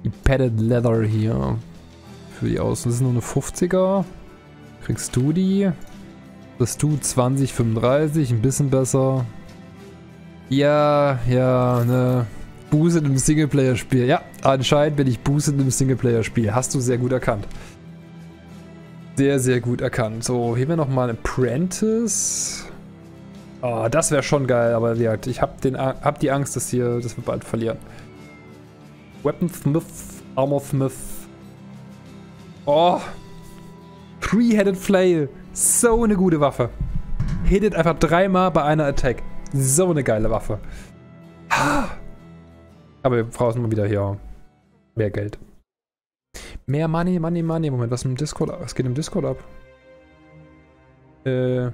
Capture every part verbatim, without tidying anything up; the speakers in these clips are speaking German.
Die Padded Leather hier. Für die Außen. Das ist nur eine fünfziger. Kriegst du die? Das du zwanzig fünfunddreißig. Ein bisschen besser. Ja, ja, ne. Boosted im Singleplayer-Spiel. Ja, anscheinend bin ich boosted im Singleplayer-Spiel. Hast du sehr gut erkannt. Sehr, sehr gut erkannt. So, hier wäre nochmal ein Apprentice. Oh, das wäre schon geil, aber ja, ich hab, den, hab die Angst, dass, hier, dass wir bald verlieren. Weaponsmith, Armorsmith. Oh. Three-Headed Flail. So eine gute Waffe. Hittet einfach dreimal bei einer Attack. So eine geile Waffe. Aber wir brauchen mal wieder hier mehr Geld. Mehr Money, Money, Money. Moment, was im Discord? Was geht im Discord ab? Äh.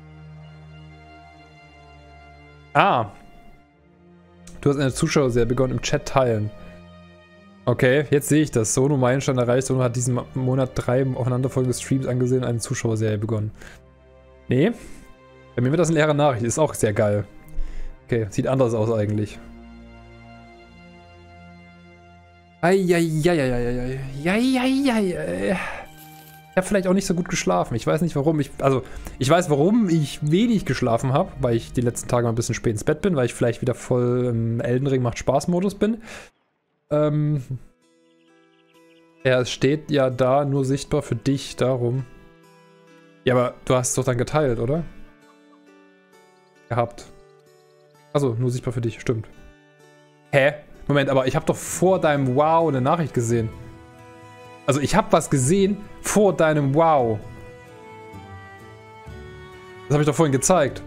Ah. Du hast eine Zuschauerserie begonnen im Chat teilen. Okay, jetzt sehe ich das. Sono Meilenstein erreicht. Sono hat diesen Monat drei aufeinanderfolgende Streams angesehen und eine Zuschauerserie begonnen. Nee. Bei mir wird das eine leere Nachricht. Ist auch sehr geil. Okay, sieht anders aus eigentlich. Eieieiei. Ich habe vielleicht auch nicht so gut geschlafen. Ich weiß nicht warum. Ich, also, ich weiß warum ich wenig geschlafen habe, weil ich die letzten Tage mal ein bisschen spät ins Bett bin, weil ich vielleicht wieder voll im Elden Ring macht Spaß Modus bin. Ähm. Ja, es steht ja da nur sichtbar für dich, darum. Ja, aber du hast es doch dann geteilt, oder? Gehabt. Achso, nur sichtbar für dich, stimmt. Hä? Moment, aber ich habe doch vor deinem Wow eine Nachricht gesehen. Also ich habe was gesehen vor deinem Wow. Das habe ich doch vorhin gezeigt.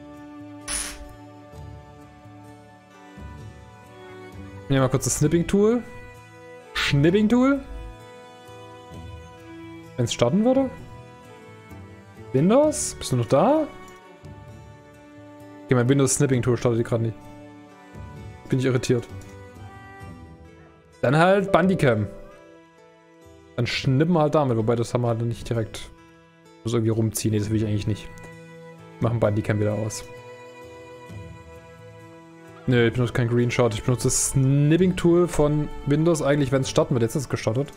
Nehmen wir mal kurz das Snipping-Tool. Schnipping-Tool. Wenn es starten würde. Windows? Bist du noch da? Okay, mein Windows-Snipping-Tool startet gerade nicht. Bin ich irritiert. Dann halt Bandicam. Dann schnippen wir halt damit, wobei das haben wir halt nicht direkt. Muss irgendwie rumziehen. Nee, das will ich eigentlich nicht. Machen Bandicam wieder aus. Nö, ich benutze kein Greenshot. Ich benutze das Snipping-Tool von Windows eigentlich, wenn es starten wird. Jetzt ist es gestartet.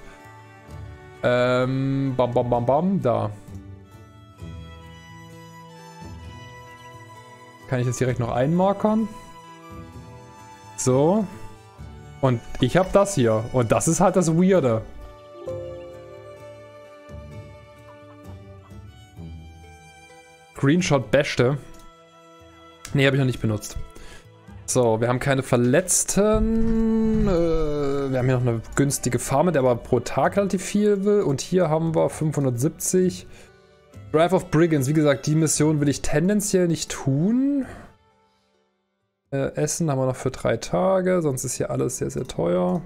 Ähm, bam, bam, bam, bam. Da. Kann ich jetzt direkt noch einmarkern? So. Und ich habe das hier. Und das ist halt das Weirde. Screenshot beste. Nee, habe ich noch nicht benutzt. So, wir haben keine Verletzten. Äh, wir haben hier noch eine günstige Farme, der aber pro Tag relativ viel will. Und hier haben wir fünfhundertsiebzig. Drive of Brigands. Wie gesagt, die Mission will ich tendenziell nicht tun. Äh, Essen haben wir noch für drei Tage. Sonst ist hier alles sehr, sehr teuer.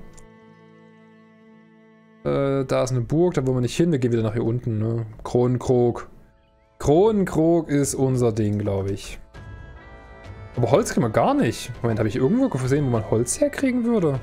Äh, da ist eine Burg, da wollen wir nicht hin. Wir gehen wieder nach hier unten. Ne? Kronenkrog. Kronenkrog ist unser Ding, glaube ich. Aber Holz kriegen wir gar nicht. Moment, habe ich irgendwo gesehen, wo man Holz herkriegen würde?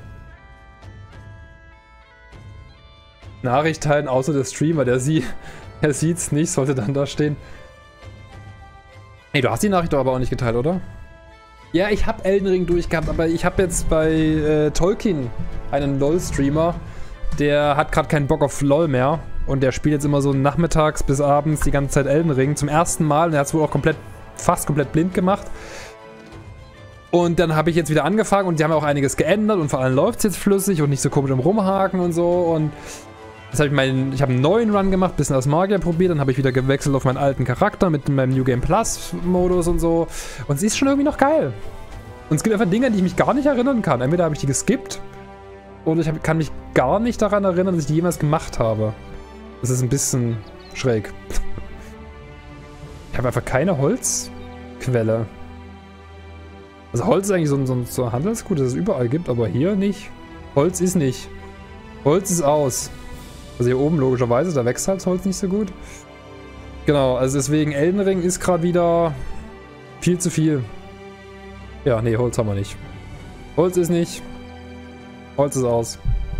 Nachricht teilen, außer der Streamer, der, sie, der sieht's nicht, sollte dann da stehen. Ey, du hast die Nachricht doch aber auch nicht geteilt, oder? Ja, ich habe Elden Ring durchgehabt, aber ich habe jetzt bei äh, Tolkien einen LOL-Streamer, der hat gerade keinen Bock auf LOL mehr. Und der spielt jetzt immer so nachmittags bis abends die ganze Zeit Elden Ring. Zum ersten Mal. Und er hat es wohl auch komplett, fast komplett blind gemacht. Und dann habe ich jetzt wieder angefangen und die haben auch einiges geändert. Und vor allem läuft es jetzt flüssig und nicht so komisch im Rumhaken und so. Und jetzt habe ich meinen, ich habe einen neuen Run gemacht, bisschen als Magier probiert. Dann habe ich wieder gewechselt auf meinen alten Charakter mit meinem New Game Plus Modus und so. Und es ist schon irgendwie noch geil. Und es gibt einfach Dinge, an die ich mich gar nicht erinnern kann. Entweder habe ich die geskippt oder ich hab, kann mich gar nicht daran erinnern, dass ich die jemals gemacht habe. Das ist ein bisschen schräg. Ich habe einfach keine Holzquelle. Also Holz ist eigentlich so ein, so ein, so ein Handelsgut, das es überall gibt, aber hier nicht. Holz ist nicht. Holz ist aus. Also hier oben logischerweise, da wächst halt das Holz nicht so gut. Genau, also deswegen Elden Ring ist gerade wieder viel zu viel. Ja, nee, Holz haben wir nicht. Holz ist nicht. Holz ist aus.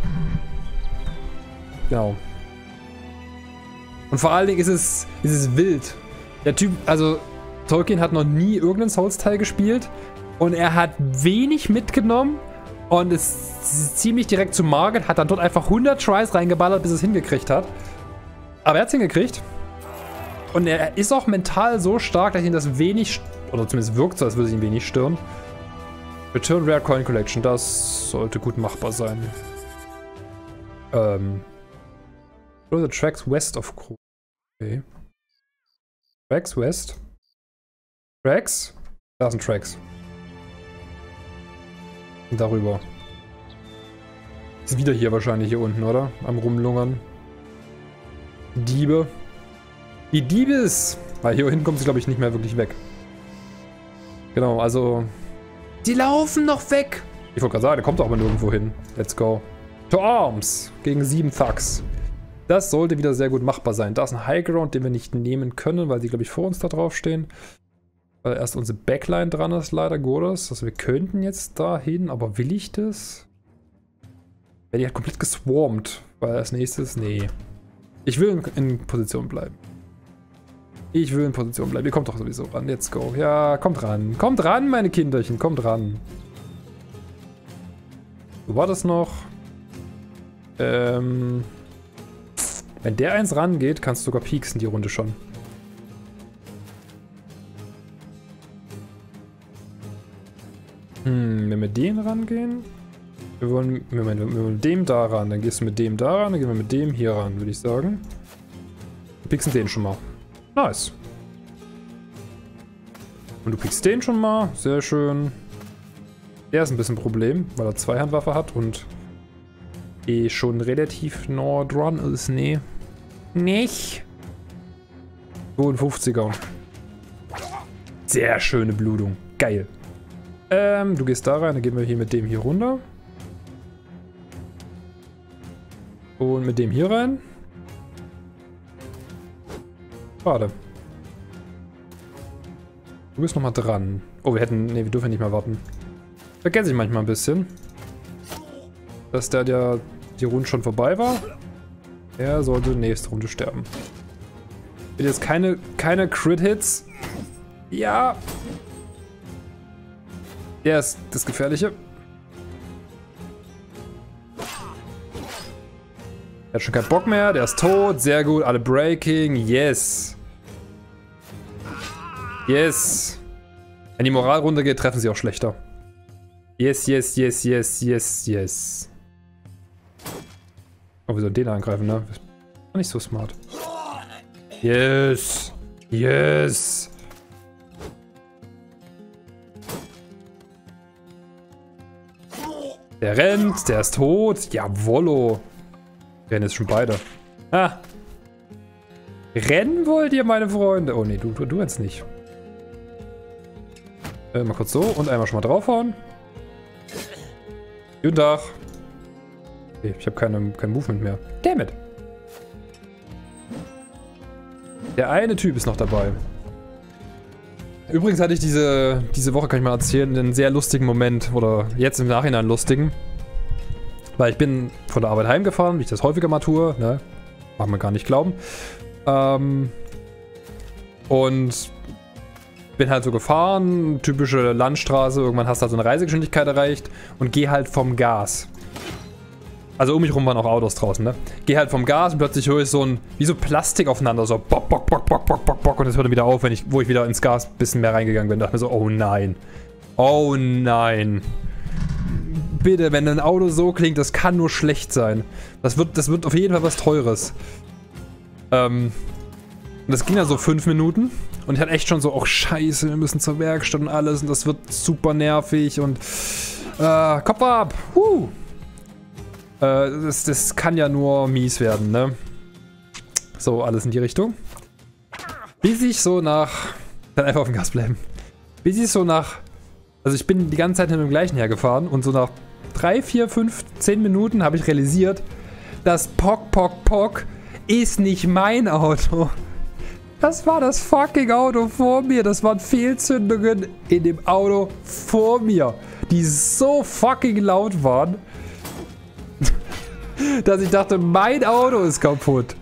Genau. Und vor allen Dingen ist es, ist es wild. Der Typ, also Tolkien hat noch nie irgendeinen Souls-Teil gespielt und er hat wenig mitgenommen Und ist ziemlich direkt zu Margit, hat dann dort einfach hundert Tries reingeballert, bis es hingekriegt hat. Aber er hat es hingekriegt. Und er ist auch mental so stark, dass ihn das wenig, oder zumindest wirkt so, als würde es ihn wenig stören. Return Rare Coin Collection, das sollte gut machbar sein. Ähm. The Tracks West of Crew. Okay. Tracks West. Tracks? Da sind Tracks. Und darüber. Ist wieder hier wahrscheinlich hier unten, oder? Am Rumlungern. Diebe. Die Diebes! Weil hier hinten kommt sie, glaube ich, nicht mehr wirklich weg. Genau, also... Die laufen noch weg! Ich wollte gerade sagen, der kommt auch mal nirgendwo hin. Let's go. To Arms! Gegen sieben Thugs. Das sollte wieder sehr gut machbar sein. Da ist ein Highground, den wir nicht nehmen können, weil sie, glaube ich, vor uns da drauf stehen. Weil erst unsere Backline dran ist, leider Gottes. Also wir könnten jetzt da hin, aber will ich das? Ja, die hat komplett geswarmt. Weil als nächstes, nee. Ich will in, in Position bleiben. Ich will in Position bleiben. Ihr kommt doch sowieso ran. Let's go. Ja, kommt ran. Kommt ran, meine Kinderchen. Kommt ran. So war das noch. Ähm... Wenn der eins rangeht, kannst du sogar pieksen die Runde schon. Hm, wenn wir den rangehen. Wir wollen, wir wollen, wir wollen mit dem da ran. Dann gehst du mit dem da ran, dann gehen wir mit dem hier ran, würde ich sagen. Wir pieksen den schon mal. Nice. Und du piekst den schon mal. Sehr schön. Der ist ein bisschen ein Problem, weil er Zweihandwaffe hat und eh schon relativ nah dran ist. Nee. Nicht. zweiundfünfziger. Sehr schöne Blutung. Geil. Ähm, du gehst da rein, dann gehen wir hier mit dem hier runter. Und mit dem hier rein. Schade. Du bist nochmal dran. Oh, wir hätten... Ne, wir dürfen nicht mehr warten. Vergesse ich manchmal ein bisschen. Dass der, der die Runde schon vorbei war. Er sollte nächste Runde sterben. Bitte jetzt keine, keine Crit-Hits. Ja. Der ist das Gefährliche. Er hat schon keinen Bock mehr. Der ist tot. Sehr gut. Alle Breaking. Yes. Yes. Wenn die Moral runtergeht, treffen sie auch schlechter. Yes, yes, yes, yes, yes, yes. Oh, wir sollen den angreifen, ne? War nicht so smart. Yes. Yes. Der rennt, der ist tot. Jawollo. Wir rennen jetzt schon beide. Ah. Rennen wollt ihr, meine Freunde? Oh, nee, du, du, du jetzt nicht. Äh, mal kurz so und einmal schon mal draufhauen. Guten Tag. Okay, ich habe keine, kein Movement mehr. Damn it. Der eine Typ ist noch dabei. Übrigens hatte ich diese, diese Woche, kann ich mal erzählen, einen sehr lustigen Moment. Oder jetzt im Nachhinein lustigen. Weil ich bin von der Arbeit heimgefahren, wie ich das häufiger mal tue. Ne? Mag man gar nicht glauben. Ähm, und bin halt so gefahren, typische Landstraße. Irgendwann hast du halt so eine Reisegeschwindigkeit erreicht und geh halt vom Gas. Also um mich rum waren auch Autos draußen, ne? Geh halt vom Gas und plötzlich höre ich so ein, wie so Plastik aufeinander, so bock, bock, bock, bock, bock, bock, bock. Und das hörte wieder auf, wenn ich, wo ich wieder ins Gas ein bisschen mehr reingegangen bin. Da dachte mir so, oh nein. Oh nein. Bitte, wenn ein Auto so klingt, das kann nur schlecht sein. Das wird, das wird auf jeden Fall was Teures. Ähm, und das ging dann so fünf Minuten. Und ich hatte echt schon so, oh scheiße, wir müssen zur Werkstatt und alles. Und das wird super nervig und äh, Kopf ab. Huh. Das, das kann ja nur mies werden, ne? So, alles in die Richtung. Bis ich so nach... Dann einfach auf dem Gas bleiben. Bis ich so nach... Also ich bin die ganze Zeit hinter dem gleichen hergefahren und so nach drei, vier, fünf, zehn Minuten habe ich realisiert, das Pock, Pock, Pock ist nicht mein Auto. Das war das fucking Auto vor mir. Das waren Fehlzündungen in dem Auto vor mir, die so fucking laut waren, dass ich dachte, mein Auto ist kaputt.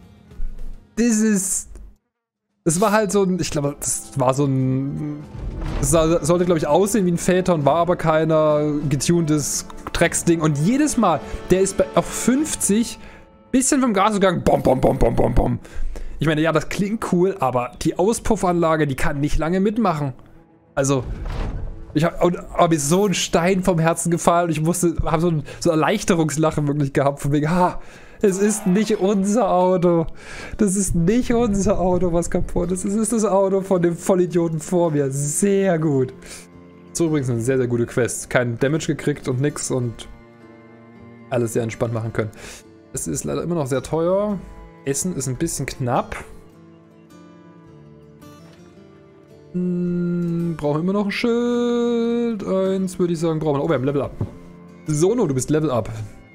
Das ist... Es war halt so ein... Ich glaube, das war so ein Es sollte, glaube ich, aussehen wie ein Phaeton, war aber keiner, getuntes Drecksding. Und jedes Mal, der ist bei, auf fünfzig, bisschen vom Gas gegangen, bom, bom, bom, bom, bom, bom. Ich meine, ja, das klingt cool, aber die Auspuffanlage, die kann nicht lange mitmachen. Also, ich habe hab mir so ein Stein vom Herzen gefallen und ich musste, habe so ein so Erleichterungslachen wirklich gehabt, von wegen, ha, es ist nicht unser Auto. Das ist nicht unser Auto, was kaputt ist. Es ist das Auto von dem Vollidioten vor mir. Sehr gut. So übrigens eine sehr, sehr gute Quest. Kein Damage gekriegt und nix und alles sehr entspannt machen können. Es ist leider immer noch sehr teuer. Essen ist ein bisschen knapp. Hm, brauchen wir immer noch ein Schild. Eins würde ich sagen, brauchen wir noch. Oh, wir haben Level Up. Sono, du bist Level Up.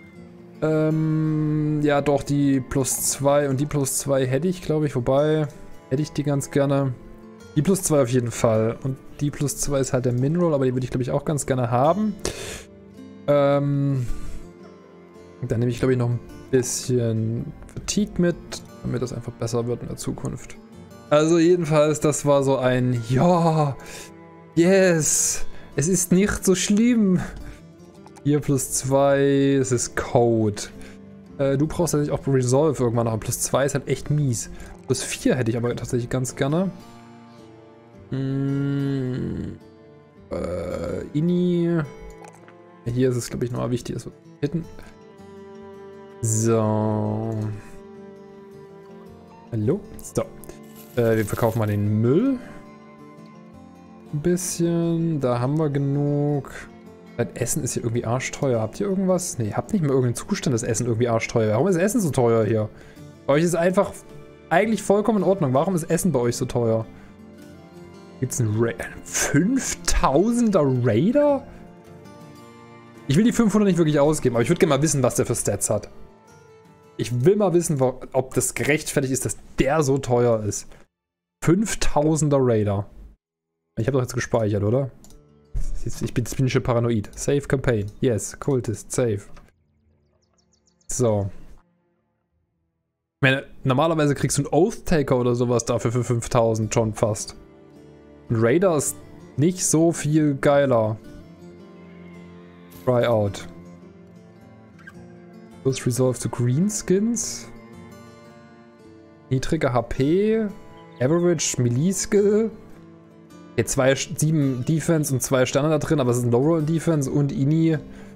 Ähm, ja doch, die plus zwei und die plus zwei hätte ich, glaube ich. Wobei, hätte ich die ganz gerne. Die plus zwei auf jeden Fall. Und die plus zwei ist halt der Mineral, aber die würde ich, glaube ich, auch ganz gerne haben. Ähm, dann nehme ich, glaube ich, noch ein bisschen Fatigue mit, damit das einfach besser wird in der Zukunft. Also jedenfalls, das war so ein ja, yes, es ist nicht so schlimm. Hier plus zwei, es ist Code. Äh, du brauchst natürlich auch Resolve irgendwann noch. Plus zwei ist halt echt mies. Plus vier hätte ich aber tatsächlich ganz gerne. Hm, äh, Ini. Hier ist es, glaube ich, nochmal wichtig, dass wir hitten. So. Hallo? So. Äh, wir verkaufen mal den Müll. Ein bisschen. Da haben wir genug. Das Essen ist hier irgendwie arschteuer. Habt ihr irgendwas? Ne, habt nicht mehr irgendeinen Zustand, das Essen irgendwie arschteuer. Warum ist Essen so teuer hier? Bei euch ist es einfach eigentlich vollkommen in Ordnung. Warum ist Essen bei euch so teuer? Gibt's einen Ra fünftausender Raider? Ich will die fünfhundert nicht wirklich ausgeben, aber ich würde gerne mal wissen, was der für Stats hat. Ich will mal wissen, ob das gerechtfertigt ist, dass der so teuer ist. fünftausender Raider. Ich habe doch jetzt gespeichert, oder? Ich bin, ich bin schon paranoid. Save Campaign. Yes, Cultist, save. So. Ich meine, normalerweise kriegst du einen Oath-Taker oder sowas dafür für fünftausend schon fast. Ein Raider ist nicht so viel geiler. Try out. Plus Resolve to Greenskins. Niedrige H P. Average Melee Skill. Okay, zwei, sieben Defense und zwei Sterne da drin, aber es ist ein Low-Roll Defense und Ini.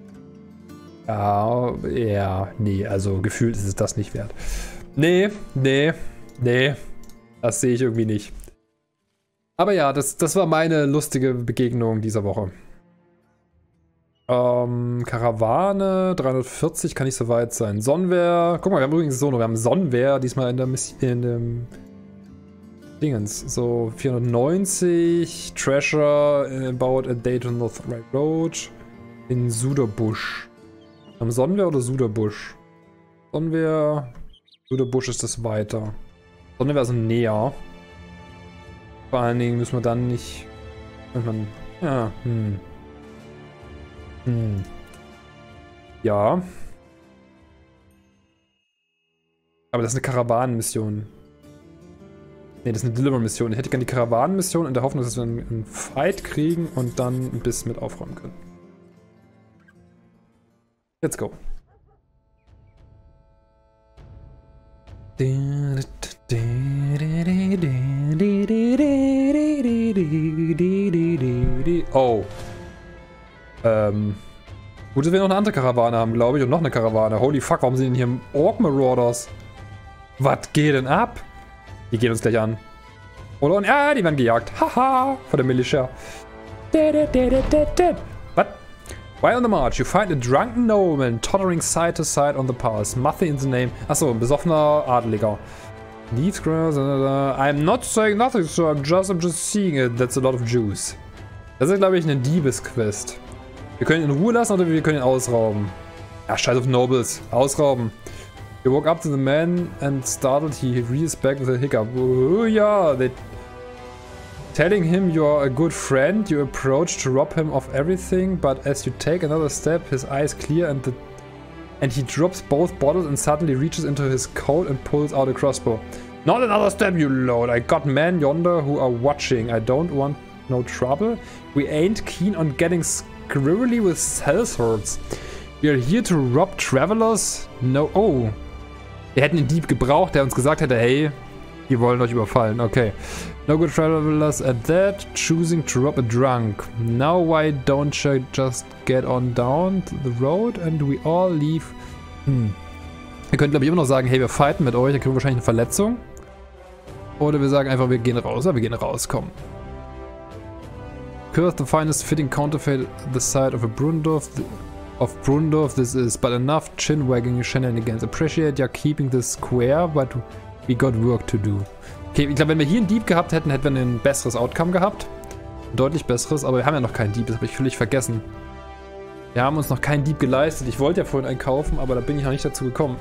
Ja, ja, nee, also gefühlt ist es das nicht wert. Nee, nee, nee. Das sehe ich irgendwie nicht. Aber ja, das, das war meine lustige Begegnung dieser Woche. Ähm, Karawane, dreihundertvierzig kann nicht so weit sein. Sonnenwehr, guck mal, wir haben übrigens so, wir haben Sonnenwehr diesmal in der Mission, in dem Dingens. So, vierhundertneunzig, Treasure, about a day to North Road, in Suderbusch. Am Sonnenwehr oder Suderbusch? Sonnenwehr, Suderbusch ist das weiter. Sonnenwehr ist näher. Vor allen Dingen müssen wir dann nicht, wenn man, ja, hm. Hm. Ja. Aber das ist eine Karawanenmission. Ne, das ist eine Deliver-Mission. Ich hätte gerne die Karawanenmission in der Hoffnung, dass wir einen Fight kriegen und dann ein bisschen mit aufräumen können. Let's go. Oh. Ähm. Gut, dass wir noch eine andere Karawane haben, glaube ich. Und noch eine Karawane. Holy fuck, warum sind denn hier Orc Marauders? Was geht denn ab? Die gehen uns gleich an. Oder? Und ja, die werden gejagt. Haha, von der Militia. What? While on the march, you find a drunken nobleman tottering side to side on the path. Nothing in the name. Achso, ein besoffener Adeliger. Leaves grass. I'm not saying nothing, so I'm just, I'm just seeing it. That's a lot of juice. Das ist, glaube ich, eine Diebesquest. Wir können ihn in Ruhe lassen oder wir können ihn ausrauben. Ja, scheiß auf Nobles. Ausrauben. You walk up to the man and startled, he rears back with a hiccup. Oh yeah, they telling him you're a good friend. You approach to rob him of everything, but as you take another step, his eyes clear and the and he drops both bottles and suddenly reaches into his coat and pulls out a crossbow. Not another step, you load. I got men yonder who are watching. I don't want no trouble. We ain't keen on getting squirrely with sellswords. We are here to rob travelers. No, oh. Wir hätten einen Dieb gebraucht, der uns gesagt hätte, hey, die wollen euch überfallen. Okay. No good travelers at that. Choosing to rob a drunk. Now why don't you just get on down the road and we all leave? Hm. Wir könnten, glaube ich, immer noch sagen, hey, wir fighten mit euch, dann kriegen wir wahrscheinlich eine Verletzung. Oder wir sagen einfach, wir gehen raus. Ja, wir gehen raus, komm. Curse the finest fitting counterfeit the side of a Brundorf. Of Brundorf, this is but enough chin-wagging shenanigans. Appreciate ya keeping this square, but we got work to do. Okay, ich glaube, wenn wir hier einen Dieb gehabt hätten, hätten wir ein besseres Outcome gehabt. Ein deutlich besseres, aber wir haben ja noch keinen Dieb, das habe ich völlig vergessen. Wir haben uns noch keinen Dieb geleistet. Ich wollte ja vorhin einen kaufen, aber da bin ich noch nicht dazu gekommen.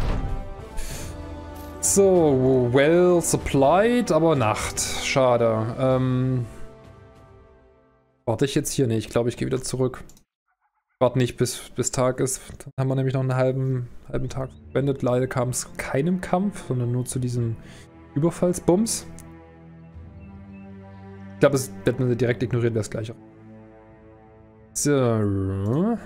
So, well supplied, aber Nacht. Schade. Ähm, warte ich jetzt hier? Nee, ich glaube, ich gehe wieder zurück. Warte nicht, bis, bis Tag ist. Dann haben wir nämlich noch einen halben, halben Tag verwendet. Leider kam es keinem Kampf, sondern nur zu diesem Überfallsbums. Ich glaube, das hätten wir direkt ignoriert, wäre das gleiche. So.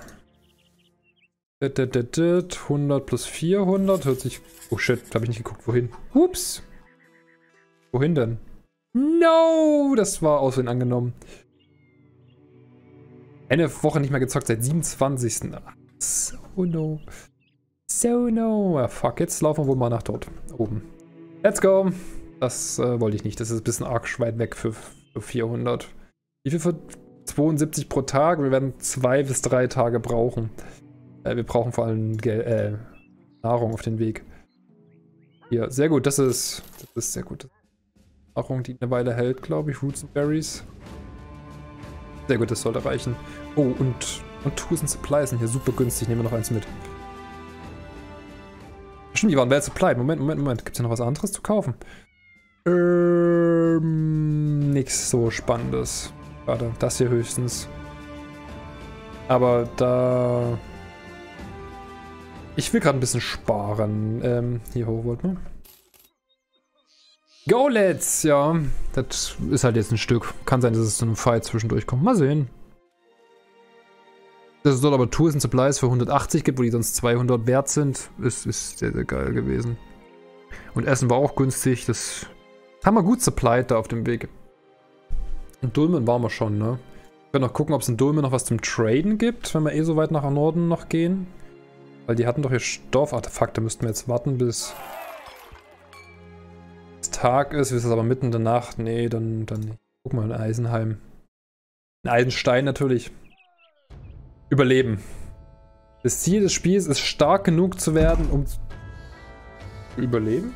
hundert plus vierhundert. Hört sich... Oh shit, da habe ich nicht geguckt. Wohin? Ups. Wohin denn? No! Das war aus Versehen angenommen. Eine Woche nicht mehr gezockt, seit siebenundzwanzigsten So no. So no. Ah, fuck, jetzt laufen wir wohl mal nach dort. Oben. Let's go. Das äh, wollte ich nicht. Das ist ein bisschen arg weit weg für, für vierhundert. Wie viel für zweiundsiebzig pro Tag? Wir werden zwei bis drei Tage brauchen. Äh, wir brauchen vor allem Gel äh, Nahrung auf den Weg. Hier, sehr gut. Das ist, das ist sehr gut. Nahrung, die eine Weile hält, glaube ich. Roots and Berries. Sehr gut, das sollte reichen. Oh, und, und Tools and Supplies sind hier super günstig. Nehmen wir noch eins mit. Stimmt, die waren well supplied. Moment, Moment, Moment. Gibt es hier noch was anderes zu kaufen? Ähm, nichts so Spannendes. Warte, das hier höchstens. Aber da... Ich will gerade ein bisschen sparen. Ähm, hier hoch wollten wir. Go, let's! Ja, das ist halt jetzt ein Stück. Kann sein, dass es zu einem Fight zwischendurch kommt. Mal sehen. Dass es dort aber Tools and Supplies für hundertachtzig gibt, wo die sonst zweihundert wert sind, ist, ist sehr, sehr geil gewesen. Und Essen war auch günstig. Das haben wir gut supplied da auf dem Weg. In Dulmen waren wir schon, ne? Wir können noch gucken, ob es in Dulmen noch was zum Traden gibt, wenn wir eh so weit nach Norden noch gehen. Weil die hatten doch hier Stoffartefakte. Müssten wir jetzt warten, bis es Tag ist. Ist es aber mitten in der Nacht? Nee, dann, dann nicht. Guck mal in Eisenheim. In Eisenstein natürlich. Überleben. Das Ziel des Spiels ist, stark genug zu werden, um zu überleben.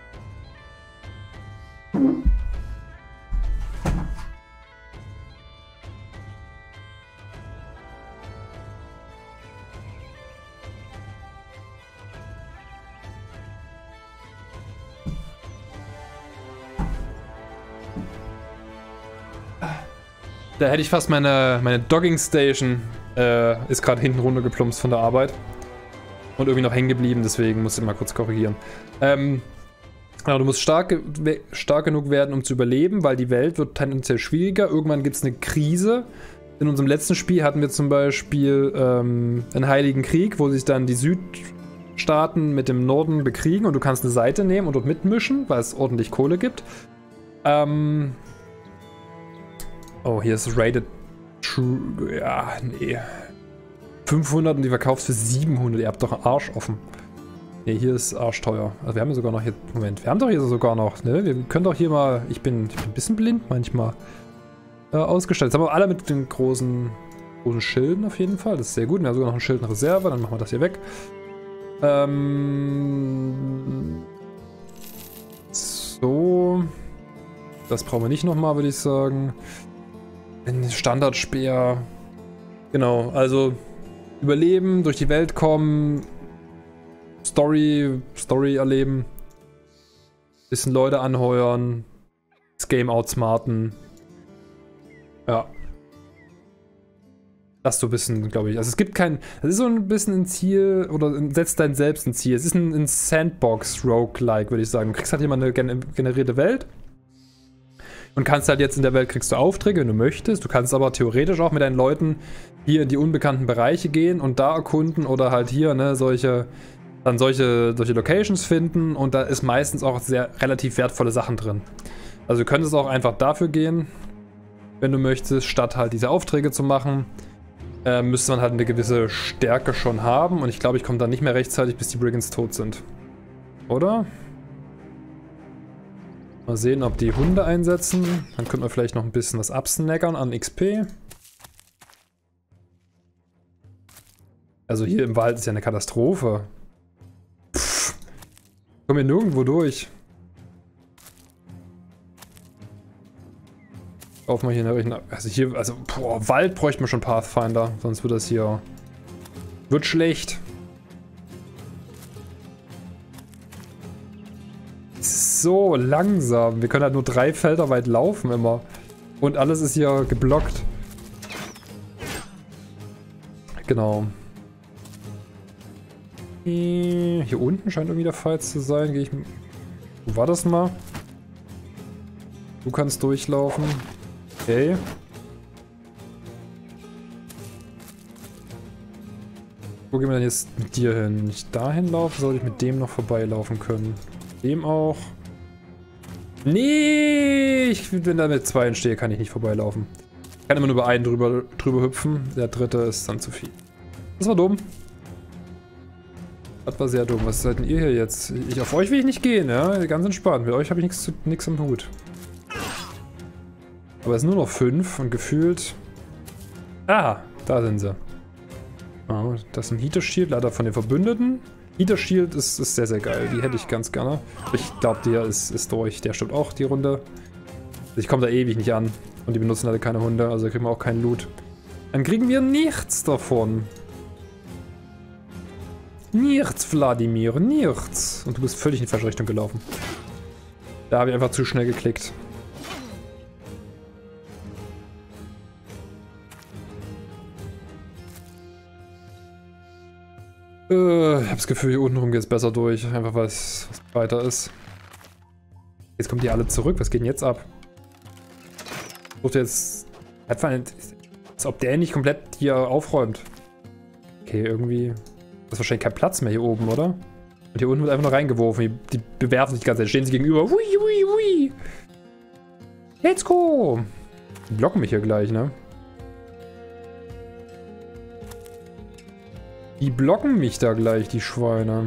Da hätte ich fast meine, meine Dogging Station äh, ist gerade hinten runtergeplumpst von der Arbeit. Und irgendwie noch hängen geblieben, deswegen muss ich mal kurz korrigieren. Ähm, genau, du musst stark, stark genug werden, um zu überleben, weil die Welt wird tendenziell schwieriger. Irgendwann gibt es eine Krise. In unserem letzten Spiel hatten wir zum Beispiel ähm, einen Heiligen Krieg, wo sich dann die Südstaaten mit dem Norden bekriegen und du kannst eine Seite nehmen und dort mitmischen, weil es ordentlich Kohle gibt. Ähm... Oh, hier ist Rated True. Ja, nee. fünfhundert und die verkaufst für siebenhundert. Ihr habt doch einen Arsch offen. Nee, hier ist arschteuer. Also wir haben ja sogar noch hier... Moment, wir haben doch hier sogar noch, ne? Wir können doch hier mal... Ich bin, ich bin ein bisschen blind manchmal. Äh, ausgestellt. Jetzt haben wir alle mit den großen, großen Schilden auf jeden Fall. Das ist sehr gut. Wir haben sogar noch ein Schild in Reserve. Dann machen wir das hier weg. Ähm... So... Das brauchen wir nicht nochmal, würde ich sagen. Ein Standardspeer. Genau, also überleben, durch die Welt kommen, Story, Story erleben, bisschen Leute anheuern, das Game outsmarten. Ja. Das so ein bisschen, glaube ich. Also es gibt kein, das ist so ein bisschen ein Ziel, oder setzt dein selbst ein Ziel. Es ist ein, ein Sandbox-Roguelike, würde ich sagen. Du kriegst halt hier mal eine generierte Welt. Und kannst halt jetzt in der Welt, kriegst du Aufträge, wenn du möchtest. Du kannst aber theoretisch auch mit deinen Leuten hier in die unbekannten Bereiche gehen und da erkunden oder halt hier, ne, solche, dann solche, solche Locations finden. Und da ist meistens auch sehr relativ wertvolle Sachen drin. Also du könntest auch einfach dafür gehen, wenn du möchtest, statt halt diese Aufträge zu machen. Äh, müsste man halt eine gewisse Stärke schon haben. Und ich glaube, ich komme dann nicht mehr rechtzeitig, bis die Brigands tot sind. Oder? Mal sehen, ob die Hunde einsetzen. Dann könnten wir vielleicht noch ein bisschen was absnackern an X P. Also hier im Wald ist ja eine Katastrophe. Pff. Kommen wir nirgendwo durch. Auf mal hier eine, also hier, also, boah, Wald bräuchte man schon Pathfinder, sonst wird das hier, wird schlecht. Es ist so langsam, wir können halt nur drei Felder weit laufen immer. Und alles ist hier geblockt. Genau. Hier unten scheint irgendwie der Fight zu sein, gehe ich, wo war das mal? Du kannst durchlaufen. Okay. Wo gehen wir denn jetzt mit dir hin? Wenn ich dahin laufe, soll ich mit dem noch vorbeilaufen können. Dem auch. Nee, ich, wenn da mit zwei stehe, kann ich nicht vorbeilaufen. Ich kann immer nur über einen drüber, drüber hüpfen. Der dritte ist dann zu viel. Das war dumm. Das war sehr dumm. Was seid denn ihr hier jetzt? Ich, auf euch will ich nicht gehen, ja? Ganz entspannt. Mit euch habe ich nichts am Hut. Aber es sind nur noch fünf und gefühlt... Ah, da sind sie. Oh, das ist ein Heater Shield, leider von den Verbündeten. Heater Shield ist, ist sehr, sehr geil. Die hätte ich ganz gerne. Ich glaube, der ist, ist durch. Der stimmt auch, die Runde. Ich komme da ewig nicht an. Und die benutzen leider keine Hunde, also kriegen wir auch keinen Loot. Dann kriegen wir nichts davon. Nichts, Wladimir, nichts. Und du bist völlig in die falsche Richtung gelaufen. Da habe ich einfach zu schnell geklickt. Äh, ich habe das Gefühl, hier unten rum geht es besser durch. Einfach weil es weiter ist. Jetzt kommen die alle zurück. Was geht denn jetzt ab? Sucht jetzt... Als ob der nicht komplett hier aufräumt. Okay, irgendwie... Das ist wahrscheinlich kein Platz mehr hier oben, oder? Und hier unten wird einfach nur reingeworfen. Die, die bewerfen sich die ganze Zeit. Stehen sie gegenüber. Hui, hui, hui. Let's go. Die blocken mich hier gleich, ne? Die blocken mich da gleich, die Schweine.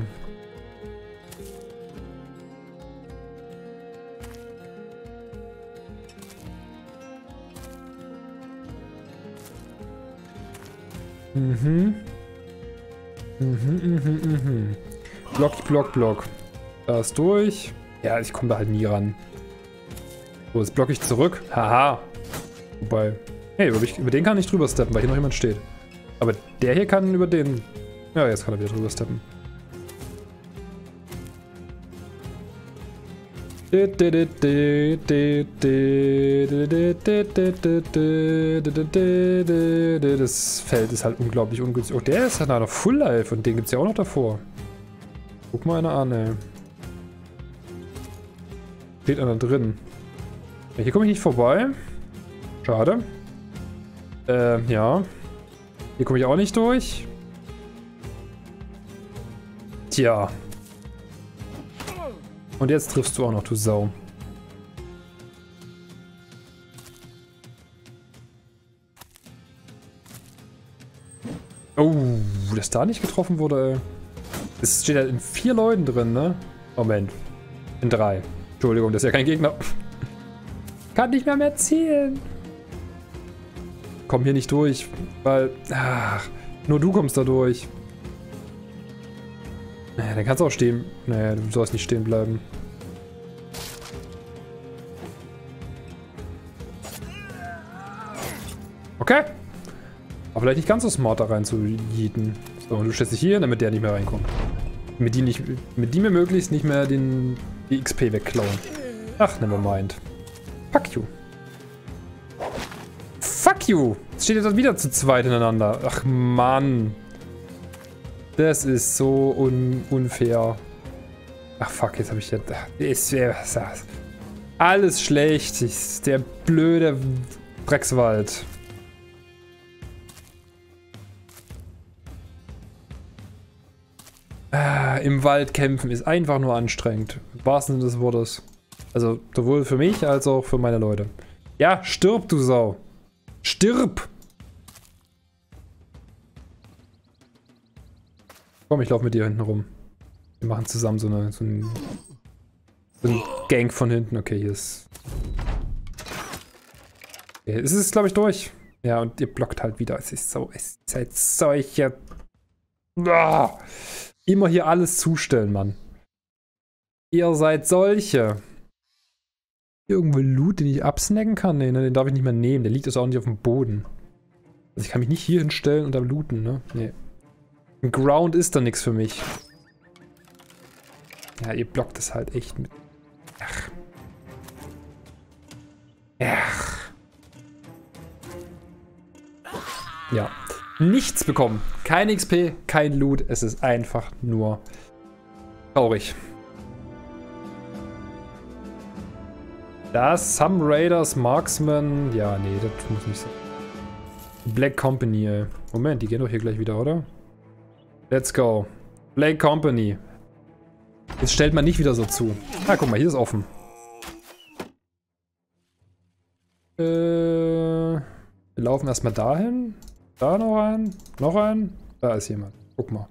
Mhm. Mhm, mhm, mhm. Block, Block, Block. Da ist durch. Ja, ich komme da halt nie ran. So, jetzt blocke ich zurück. Haha. Wobei. Hey, über, ich, über den kann ich drüber steppen, weil hier noch jemand steht. Aber der hier kann über den... Ja, jetzt kann er wieder drüber steppen. Das Feld ist halt unglaublich ungünstig. Oh, der ist halt noch Full Life und den gibt es ja auch noch davor. Guck mal einer an, ey. Steht einer drin. Ja, hier komme ich nicht vorbei. Schade. Äh, ja. Hier komme ich auch nicht durch. Tja. Und jetzt triffst du auch noch, du Sau. Oh, dass da nicht getroffen wurde, ey. Es steht halt in vier Leuten drin, ne? Moment. In drei. Entschuldigung, das ist ja kein Gegner. Kann nicht mehr mehr zählen. Komm hier nicht durch, weil... Ach, nur du kommst da durch. Naja, dann kannst du auch stehen. Naja, du sollst nicht stehen bleiben. Okay. Aber vielleicht nicht ganz so smart da rein zu jieten. So, und du stellst dich hier, damit der nicht mehr reinkommt. Mit die, nicht, mit die mir möglichst nicht mehr den, die X P wegklauen. Ach, nevermind. Fuck you. Fuck you. Jetzt steht jetzt wieder zu zweit ineinander. Ach, Mann. Das ist so un unfair. Ach, fuck, jetzt habe ich jetzt... Ist, Alles schlecht. Ich, der blöde Dreckswald. Ah, im Wald kämpfen ist einfach nur anstrengend. Im wahrsten Sinne des Wortes. Also sowohl für mich als auch für meine Leute. Ja, stirb, du Sau. Stirb! Komm, ich laufe mit dir hinten rum. Wir machen zusammen so eine, so ein, so ein Gang von hinten. Okay, hier ist... Okay, es ist, glaube ich, durch. Ja, und ihr blockt halt wieder. Es ist so, es ist halt solche... Ah, immer hier alles zustellen, Mann. Ihr seid solche. Irgendwo Loot, den ich absnacken kann? Nee, ne, den darf ich nicht mehr nehmen. Der liegt also auch nicht auf dem Boden. Also ich kann mich nicht hier hinstellen und da looten, ne? Nee. Ein Ground ist da nichts für mich. Ja, ihr blockt es halt echt mit. Ach. Ach. Ja. Nichts bekommen. Kein X P, kein Loot. Es ist einfach nur traurig. Das Some Raiders Marksman. Ja, nee, das muss nicht sein. Black Company, ey. Moment, die gehen doch hier gleich wieder, oder? Let's go. Black Company. Jetzt stellt man nicht wieder so zu. Ah, guck mal, hier ist offen. Äh, wir laufen erstmal dahin. Da noch ein. Noch ein. Da ist jemand. Guck mal.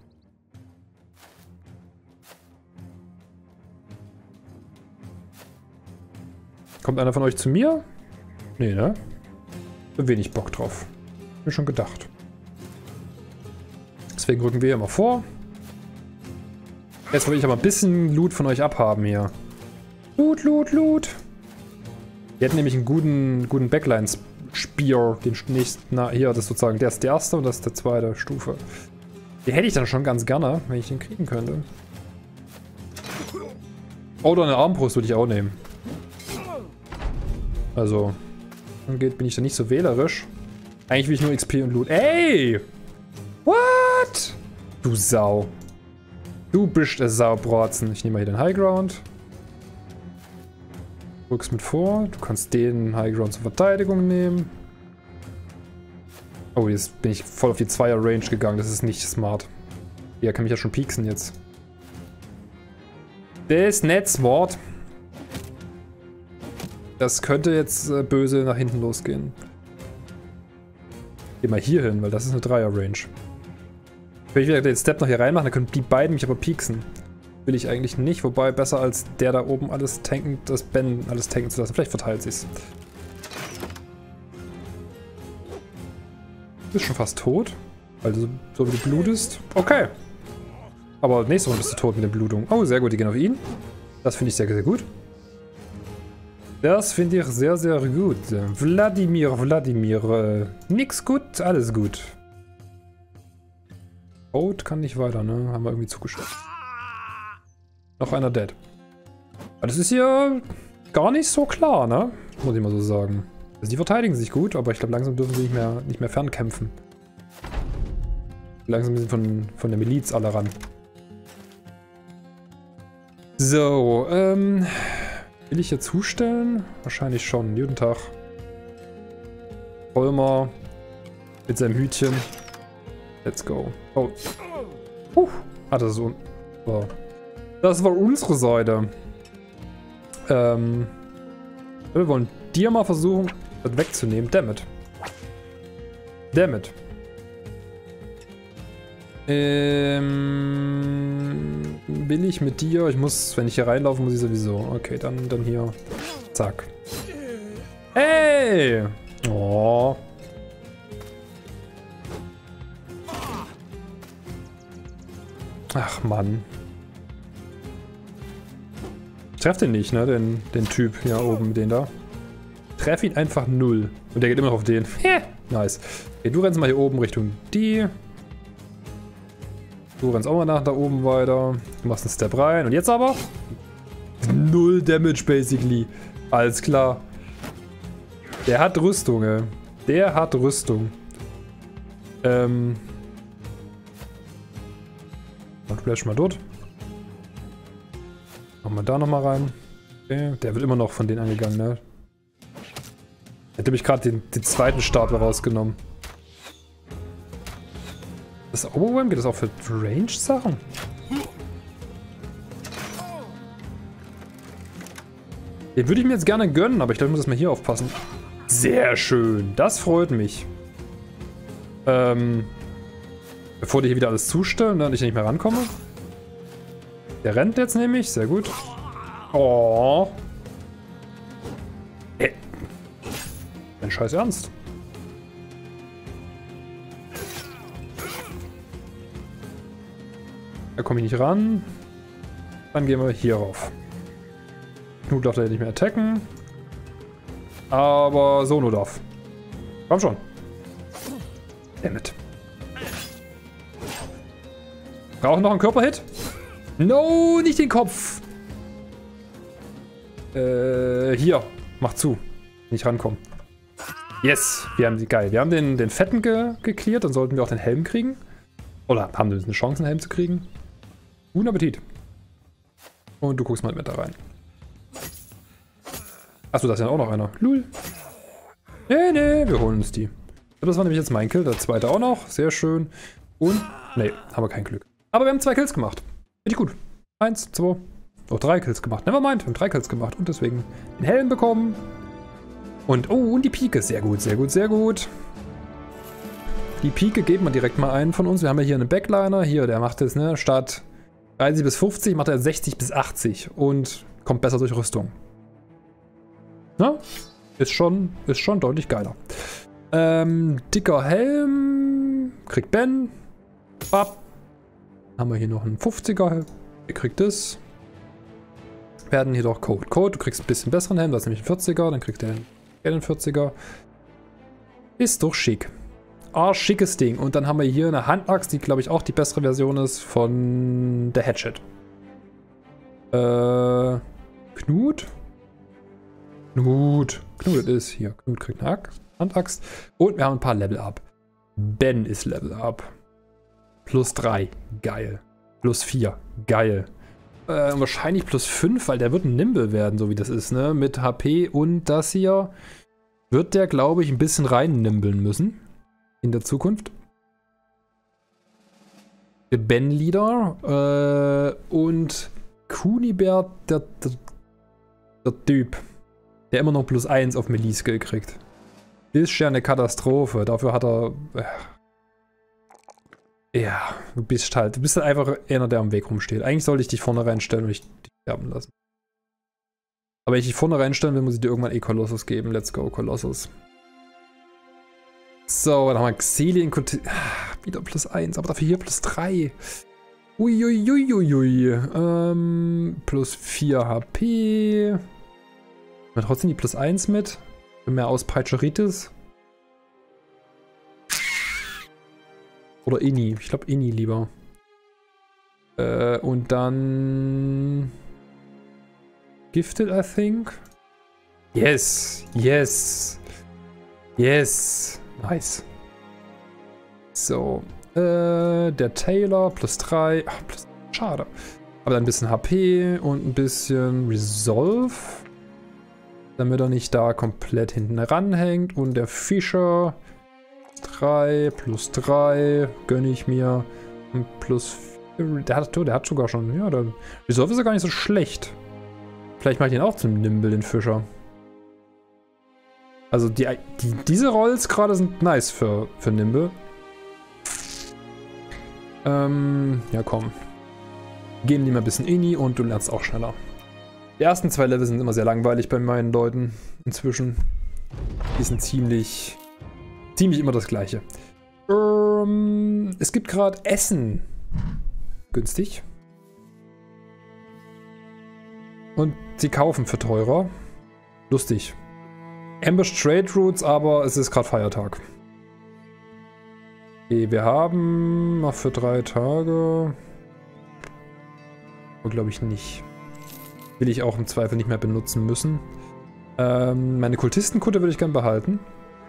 Kommt einer von euch zu mir? Nee, ne? Bin wenig Bock drauf. Hab mir schon gedacht. Deswegen rücken wir hier mal vor. Jetzt will ich aber ein bisschen Loot von euch abhaben hier. Loot, Loot, Loot. Wir hätten nämlich einen guten, guten Backline-Spear. Den nächsten, na, hier, das ist sozusagen, der ist der erste und das ist der zweite Stufe. Den hätte ich dann schon ganz gerne, wenn ich den kriegen könnte. Oder eine Armbrust würde ich auch nehmen. Also, angeht, bin ich da nicht so wählerisch. Eigentlich will ich nur X P und Loot. Ey! What? Du Sau. Du bist ein Saubratzen. Ich nehme mal hier den Highground. Rückst mit vor. Du kannst den Highground zur Verteidigung nehmen. Oh, jetzt bin ich voll auf die Zweier-Range gegangen. Das ist nicht smart. Ja, kann mich ja schon pieksen jetzt. Das ist nicht smart. Das könnte jetzt äh, böse nach hinten losgehen. Geh mal hier hin, weil das ist eine Dreier-Range. Wenn ich wieder den Step noch hier reinmachen, dann können die beiden mich aber pieksen. Will ich eigentlich nicht, wobei besser als der da oben alles tanken, das Ben alles tanken zu lassen. Vielleicht verteilt sich's. Du bist schon fast tot. Also so wie du blutest. Okay. Aber nächste Runde bist du tot mit der Blutung. Oh, sehr gut, die gehen auf ihn. Das finde ich sehr, sehr gut. Das finde ich sehr, sehr gut. Wladimir, Wladimir. Äh, nix gut, alles gut. Code kann nicht weiter, ne? Haben wir irgendwie zugeschaut. Noch einer dead. Aber das ist hier gar nicht so klar, ne? Muss ich mal so sagen. Also die verteidigen sich gut, aber ich glaube langsam dürfen sie nicht mehr, nicht mehr fernkämpfen. Langsam ein bisschen von, von der Miliz alle ran. So, ähm... will ich hier zustellen? Wahrscheinlich schon. Guten Tag. Vollmer. Mit seinem Hütchen. Let's go. Oh. Uh. Ah, das ist un... Oh. Das war unsere Seite. Ähm. Wir wollen dir mal versuchen, das wegzunehmen. Dammit. Dammit. Ähm. Will ich mit dir? Ich muss, wenn ich hier reinlaufe, muss ich sowieso. Okay, dann, dann hier. Zack. Hey! Oh. Ach, Mann. Ich treff den nicht, ne? Den, den Typ hier oben, den da. Treff ihn einfach null. Und der geht immer noch auf den. Nice. Okay, du rennst mal hier oben Richtung die. Du rennst auch mal nach da oben weiter. Du machst einen Step rein. Und jetzt aber? Null Damage, basically. Alles klar. Der hat Rüstung, ey. Der hat Rüstung. Ähm. Und vielleicht mal dort. Machen wir da nochmal rein. Okay, der wird immer noch von denen angegangen, ne? Hätte mich gerade den, den zweiten Stapel rausgenommen. Das Overwhelm, geht das auch für Range-Sachen? Den würde ich mir jetzt gerne gönnen, aber ich glaube, ich muss das mal hier aufpassen. Sehr schön, das freut mich. Ähm, bevor die hier wieder alles zustellen, ne, und ich nicht mehr rankomme. Der rennt jetzt nämlich, sehr gut. Oh. Äh. Mein Scheiß Ernst. Da komme ich nicht ran. Dann gehen wir hier rauf. Knut darf da nicht mehr attacken. Aber Sono darf. Komm schon. Dammit. Brauchen noch einen Körperhit? No, nicht den Kopf. Äh, hier. Mach zu. Nicht rankommen. Yes, wir haben die geil. Wir haben den, den Fetten ge geklärt, dann sollten wir auch den Helm kriegen. Oder haben wir eine Chance, einen Helm zu kriegen? Guten Appetit. Und du guckst mal mit da rein. Achso, da ist ja auch noch einer. Lul. Nee, nee, wir holen uns die. Das war nämlich jetzt mein Kill, der zweite auch noch. Sehr schön. Und, nee, haben wir kein Glück. Aber wir haben zwei Kills gemacht. Finde ich gut. Eins, zwei, oh, drei Kills gemacht. Nevermind, wir haben drei Kills gemacht. Und deswegen den Helm bekommen. Und, oh, und die Pike. Sehr gut, sehr gut, sehr gut. Die Pike geben wir direkt mal einen von uns. Wir haben ja hier einen Backliner. Hier, der macht jetzt, ne, statt dreißig bis fünfzig macht er sechzig bis achtzig. Und kommt besser durch Rüstung. Na? Ist schon, ist schon deutlich geiler. Ähm, dicker Helm. Kriegt Ben. Bap. Haben wir hier noch einen fünfziger Helm. Ihr kriegt das. Werden hier doch Code. Code, du kriegst ein bisschen besseren Helm. Das ist nämlich ein vierziger. Dann kriegt er einen vierziger. Ist doch schick. Ah, schickes Ding. Und dann haben wir hier eine Handaxt, die glaube ich auch die bessere Version ist von der Hatchet. Äh, Knut. Knut. Knut ist hier. Knut kriegt eine Handaxt. Und wir haben ein paar Level Up. Ben ist Level Up. Plus drei. Geil. Plus vier. Geil. Äh, wahrscheinlich plus fünf, weil der wird ein Nimble werden, so wie das ist, ne? Mit H P und das hier wird der, glaube ich, ein bisschen rein nimbeln müssen. In der Zukunft. Der Ben-Leader. Äh, und Kunibert, der, der, der Typ. Der immer noch plus eins auf Melee-Skill kriegt. Ist ja eine Katastrophe. Dafür hat er... Äh, ja, du bist halt... Du bist halt einfach einer, der am Weg rumsteht. Eigentlich sollte ich dich vorne reinstellen und dich sterben lassen. Aber wenn ich dich vorne reinstellen will, muss ich dir irgendwann eh Colossus geben. Let's go, Colossus. So, dann haben wir Xelien... Ah, wieder plus eins, aber dafür hier plus drei. Uiuiuiui. Ähm, plus vier H P... Wir haben trotzdem die plus eins mit. Für mehr Auspeitscheritis. Oder Inni. Ich glaube Inni lieber. Äh, und dann... Gifted, I think. Yes. Yes. Yes. Nice. So. Äh, der Taylor plus drei. Ach, plus... Schade. Aber dann ein bisschen H P und ein bisschen Resolve. Damit er nicht da komplett hinten ranhängt. Und der Fischer drei plus drei gönne ich mir. Und plus vier, der hat, der hat sogar schon, ja, der Resolve ist ja gar nicht so schlecht. Vielleicht mache ich den auch zum Nimble, den Fischer. Also die, die, diese Rolls gerade sind nice für, für Nimble. Ähm, ja komm. Geben die mal ein bisschen Inni und du lernst auch schneller. Die ersten zwei Level sind immer sehr langweilig bei meinen Leuten inzwischen. Die sind ziemlich, ziemlich immer das gleiche. Ähm, es gibt gerade Essen. Günstig. Und sie kaufen für teurer. Lustig. Ambush Trade Routes, aber es ist gerade Feiertag. Okay, wir haben noch für drei Tage. Aber glaube ich nicht. Will ich auch im Zweifel nicht mehr benutzen müssen. Ähm, meine Kultistenkutte würde ich gern behalten.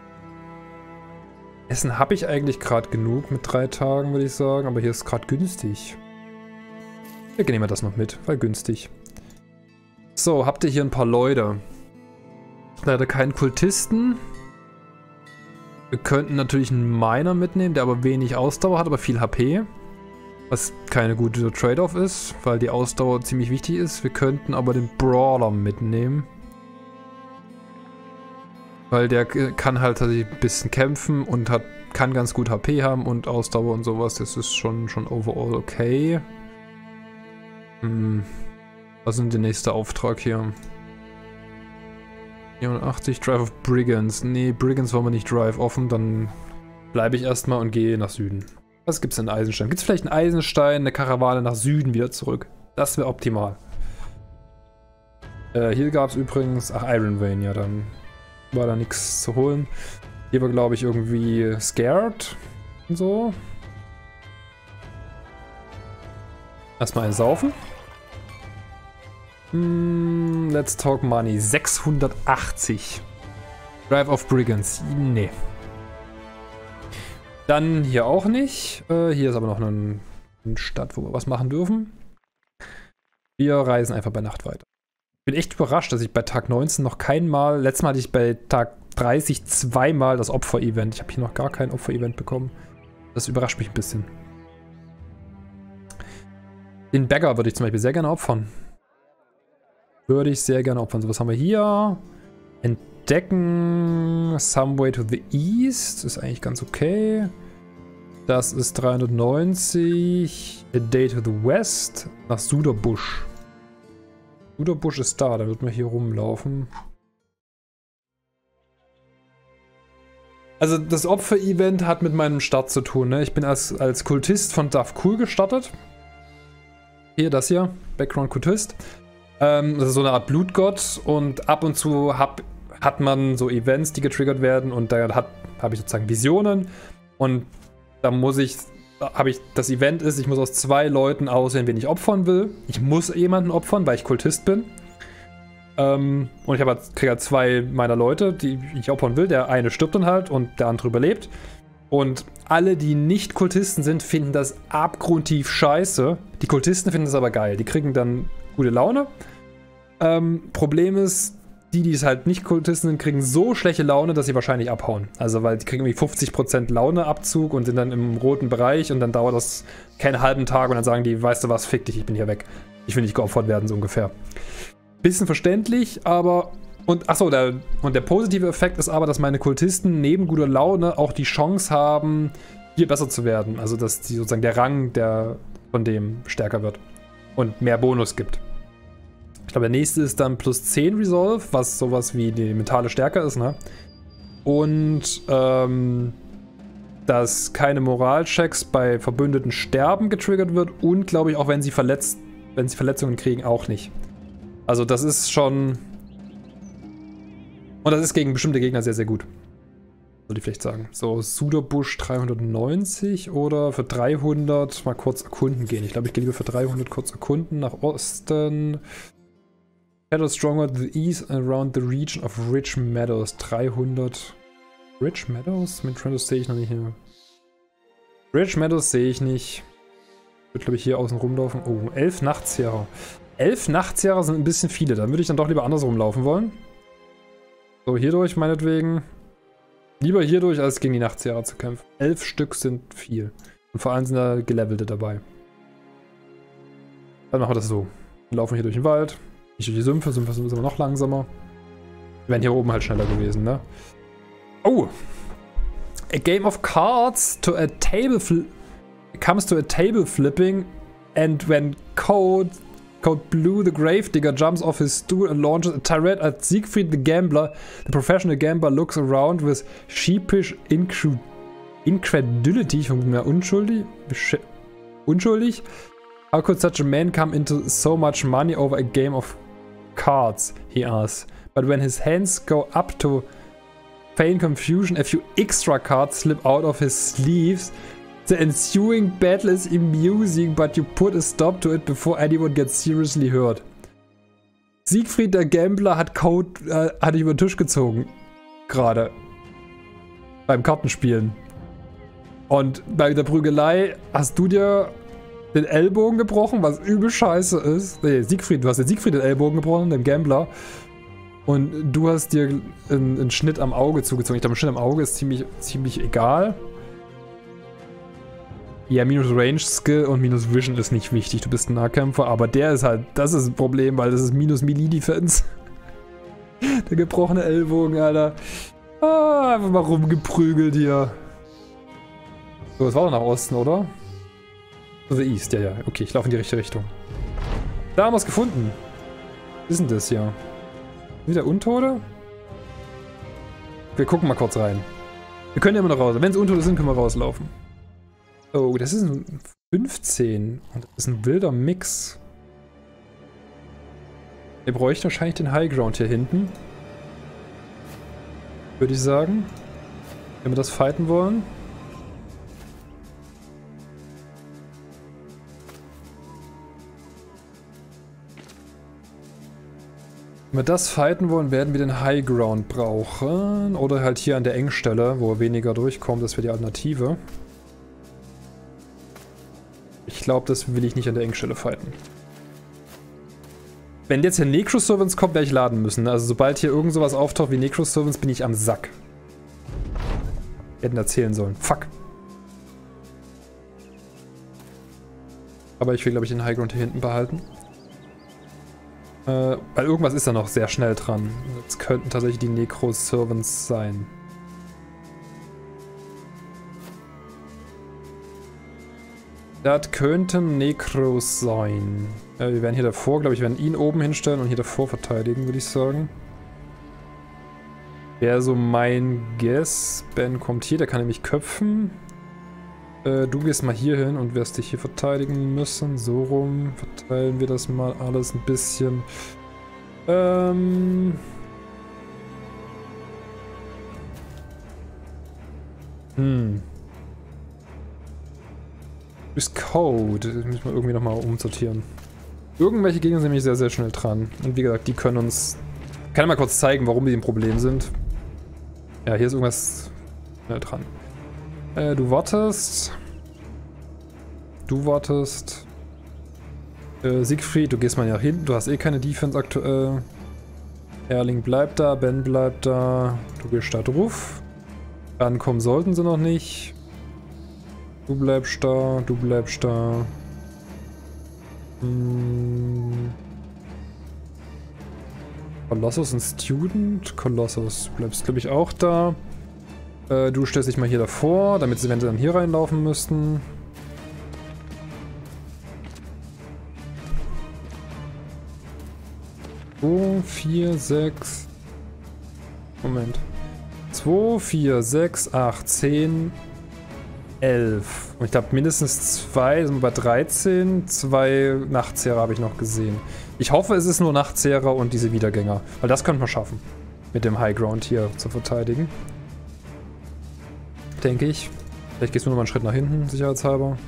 Essen habe ich eigentlich gerade genug mit drei Tagen, würde ich sagen. Aber hier ist gerade günstig. Wir nehmen das noch mit, weil günstig. So, habt ihr hier ein paar Leute. Leider keinen Kultisten. Wir könnten natürlich einen Miner mitnehmen, der aber wenig Ausdauer hat, aber viel H P. Was keine gute Trade-off ist, weil die Ausdauer ziemlich wichtig ist. Wir könnten aber den Brawler mitnehmen. Weil der kann halt ein bisschen kämpfen und hat, kann ganz gut H P haben und Ausdauer und sowas. Das ist schon, schon overall okay. Hm. Was ist der nächste Auftrag hier? vierundachtzig, Drive of Brigands. Nee, Brigands wollen wir nicht Drive offen. Dann bleibe ich erstmal und gehe nach Süden. Was gibt's denn in Eisenstein? Gibt es vielleicht einen Eisenstein, eine Karawane nach Süden wieder zurück? Das wäre optimal. Äh, hier gab es übrigens... Ach, Iron Vein, ja, dann war da nichts zu holen. Hier war, glaube ich, irgendwie Scared und so. Erstmal einen saufen. Hm, let's talk money. sechshundertachtzig. Drive of Brigands. Nee. Dann hier auch nicht. Äh, hier ist aber noch eine, eine Stadt, wo wir was machen dürfen. Wir reisen einfach bei Nacht weiter. Ich bin echt überrascht, dass ich bei Tag neunzehn noch kein Mal... Letztes Mal hatte ich bei Tag dreißig zweimal das Opfer-Event. Ich habe hier noch gar kein Opfer-Event bekommen. Das überrascht mich ein bisschen. Den Bagger würde ich zum Beispiel sehr gerne opfern. Würde ich sehr gerne opfern. So, was haben wir hier? Entdecken. Some way to the east. Ist eigentlich ganz okay. Das ist dreihundertneunzig. A day to the west. Nach Suderbusch. Suderbusch ist da. Da wird man hier rumlaufen. Also das Opfer-Event hat mit meinem Start zu tun. Ne? Ich bin als, als Kultist von Duff Cool gestartet. Hier, das hier. Background-Kultist. Ähm, das ist so eine Art Blutgott. Und ab und zu hab, hat man so Events, die getriggert werden. Und da habe ich sozusagen Visionen. Und da muss ich... habe ich, das Event ist, ich muss aus zwei Leuten auswählen, wen ich opfern will. Ich muss jemanden opfern, weil ich Kultist bin. Ähm, und ich habe halt, kriege halt zwei meiner Leute, die ich opfern will. Der eine stirbt dann halt und der andere überlebt. Und alle, die nicht Kultisten sind, finden das abgrundtief scheiße. Die Kultisten finden das aber geil. Die kriegen dann gute Laune. Ähm, Problem ist, die, die es halt nicht Kultisten sind, kriegen so schlechte Laune, dass sie wahrscheinlich abhauen. Also, weil die kriegen irgendwie fünfzig Prozent Launeabzug und sind dann im roten Bereich und dann dauert das keinen halben Tag und dann sagen die, weißt du was, fick dich, ich bin hier weg. Ich will nicht geopfert werden, so ungefähr. Bisschen verständlich, aber... Und achso, der, und der positive Effekt ist aber, dass meine Kultisten neben guter Laune auch die Chance haben, hier besser zu werden. Also, dass die sozusagen der Rang der, von dem stärker wird und mehr Bonus gibt. Ich glaube, der nächste ist dann plus zehn Resolve, was sowas wie die mentale Stärke ist, ne? Und, ähm, dass keine Moralchecks bei Verbündeten sterben getriggert wird und, glaube ich, auch wenn sie verletzt, wenn sie Verletzungen kriegen, auch nicht. Also, das ist schon... Und das ist gegen bestimmte Gegner sehr, sehr gut. Würde ich vielleicht sagen. So, Suderbusch dreihundertneunzig oder für dreihundert mal kurz erkunden gehen. Ich glaube, ich gehe lieber für dreihundert kurz erkunden nach Osten. Battle stronger to the east and around the region of Rich Meadows. dreihundert. Rich Meadows? Mit Trendos sehe ich noch nicht hier. Rich Meadows sehe ich nicht. Ich würde, glaube ich, hier außen rumlaufen. Oh, elf Nachtsjäger. elf Nachtsjäger sind ein bisschen viele. Dann würde ich dann doch lieber andersrum laufen wollen. So, hier durch meinetwegen. Lieber hier durch, als gegen die Nachtsjäger zu kämpfen. Elf Stück sind viel. Und vor allem sind da Gelevelte dabei. Dann machen wir das so. Wir laufen hier durch den Wald. Nicht durch die Sümpfe. Sümpfe sind immer noch langsamer. Wir wären hier oben halt schneller gewesen, ne? Oh! A game of cards to a table flip comes to a table flipping and when Code Code Blue the Gravedigger jumps off his stool and launches a tirade at Siegfried the Gambler. The professional gambler looks around with sheepish incru incredulity. Ich vermute mal unschuldig. Unschuldig. How could such a man come into so much money over a game of cards? He asks. But when his hands go up to feign confusion, a few extra cards slip out of his sleeves. The ensuing battle is amusing, but you put a stop to it before anyone gets seriously hurt. Siegfried der Gambler hat Code, äh, hat dich über den Tisch gezogen. Gerade. Beim Kartenspielen. Und bei der Prügelei hast du dir den Ellbogen gebrochen, was übel scheiße ist. Nee, Siegfried, du hast den Siegfried den Ellbogen gebrochen, dem Gambler. Und du hast dir einen, einen Schnitt am Auge zugezogen. Ich glaube, ein Schnitt am Auge ist ziemlich, ziemlich egal. Ja, minus Range Skill und minus Vision ist nicht wichtig. Du bist ein Nahkämpfer, aber der ist halt, das ist ein Problem, weil das ist minus Melee Defense. Der gebrochene Ellbogen, Alter. Ah, einfach mal rumgeprügelt hier. So, das war doch nach Osten, oder? Also East, ja, ja. Okay, ich laufe in die richtige Richtung. Da haben wir es gefunden. Was ist denn das hier? Wieder Untote? Wir gucken mal kurz rein. Wir können ja immer noch raus. Wenn es Untote sind, können wir rauslaufen. Oh, das ist ein fünfzehn. Und das ist ein wilder Mix. Wir bräuchten wahrscheinlich den High Ground hier hinten. Würde ich sagen. Wenn wir das fighten wollen. Wenn wir das fighten wollen, werden wir den High Ground brauchen. Oder halt hier an der Engstelle, wo er weniger durchkommt. Das wäre die Alternative. Ich glaube, das will ich nicht an der Engstelle fighten. Wenn jetzt hier Necroservants kommt, werde ich laden müssen. Also sobald hier irgend sowas auftaucht wie Necroservants, bin ich am Sack. Wir hätten erzählen sollen. Fuck. Aber ich will, glaube ich, den High Ground hier hinten behalten. Äh, weil irgendwas ist da noch sehr schnell dran. Das könnten tatsächlich die Necroservants sein. Das könnten Necros sein. Äh, wir werden hier davor, glaube ich, werden ihn oben hinstellen und hier davor verteidigen, würde ich sagen. Wäre so mein Guess. Ben kommt hier, der kann nämlich köpfen. Äh, du gehst mal hier hin und wirst dich hier verteidigen müssen. So rum verteilen wir das mal alles ein bisschen. Ähm... Hm... Ist Code. Das müssen wir irgendwie nochmal umsortieren. Irgendwelche Gegner sind nämlich sehr, sehr schnell dran. Und wie gesagt, die können uns... Ich kann ja mal kurz zeigen, warum die ein Problem sind. Ja, hier ist irgendwas schnell dran. Äh, du wartest. Du wartest. Äh, Siegfried, du gehst mal nach hinten. Du hast eh keine Defense aktuell. Erling bleibt da, Ben bleibt da. Du gehst da drauf. Ankommen sollten sie noch nicht. Du bleibst da, du bleibst da. Hm. Colossus und Student. Colossus, du bleibst, glaube ich, auch da. Äh, du stellst dich mal hier davor, damit sie eventuell dann hier reinlaufen müssten. zwei, vier, sechs. Moment. zwei, vier, sechs, acht, zehn. elf. Und ich glaube mindestens zwei, sind wir bei dreizehn. Zwei Nachtzehrer habe ich noch gesehen. Ich hoffe, es ist nur Nachtzehrer und diese Wiedergänger. Weil das könnte man schaffen. Mit dem High Ground hier zu verteidigen. Denke ich. Vielleicht gehst du noch mal einen Schritt nach hinten, sicherheitshalber.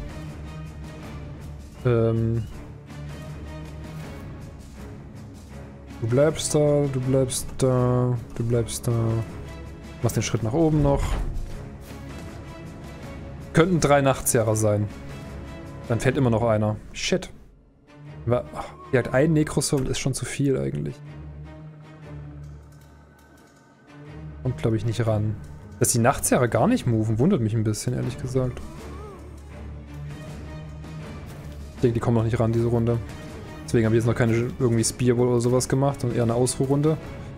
Ähm. Du bleibst da, du bleibst da, du bleibst da. Machst den Schritt nach oben noch. Könnten drei Nachtzehrer sein. Dann fällt immer noch einer. Shit. Ach, die hat ein Necroservant ist schon zu viel eigentlich. Kommt, glaube ich, nicht ran. Dass die Nachtzehrer gar nicht moven, wundert mich ein bisschen, ehrlich gesagt. Ich denke, die kommen noch nicht ran, diese Runde. Deswegen habe ich jetzt noch keine irgendwie Spearwall oder sowas gemacht, sondern eher eine Ausruhrrunde.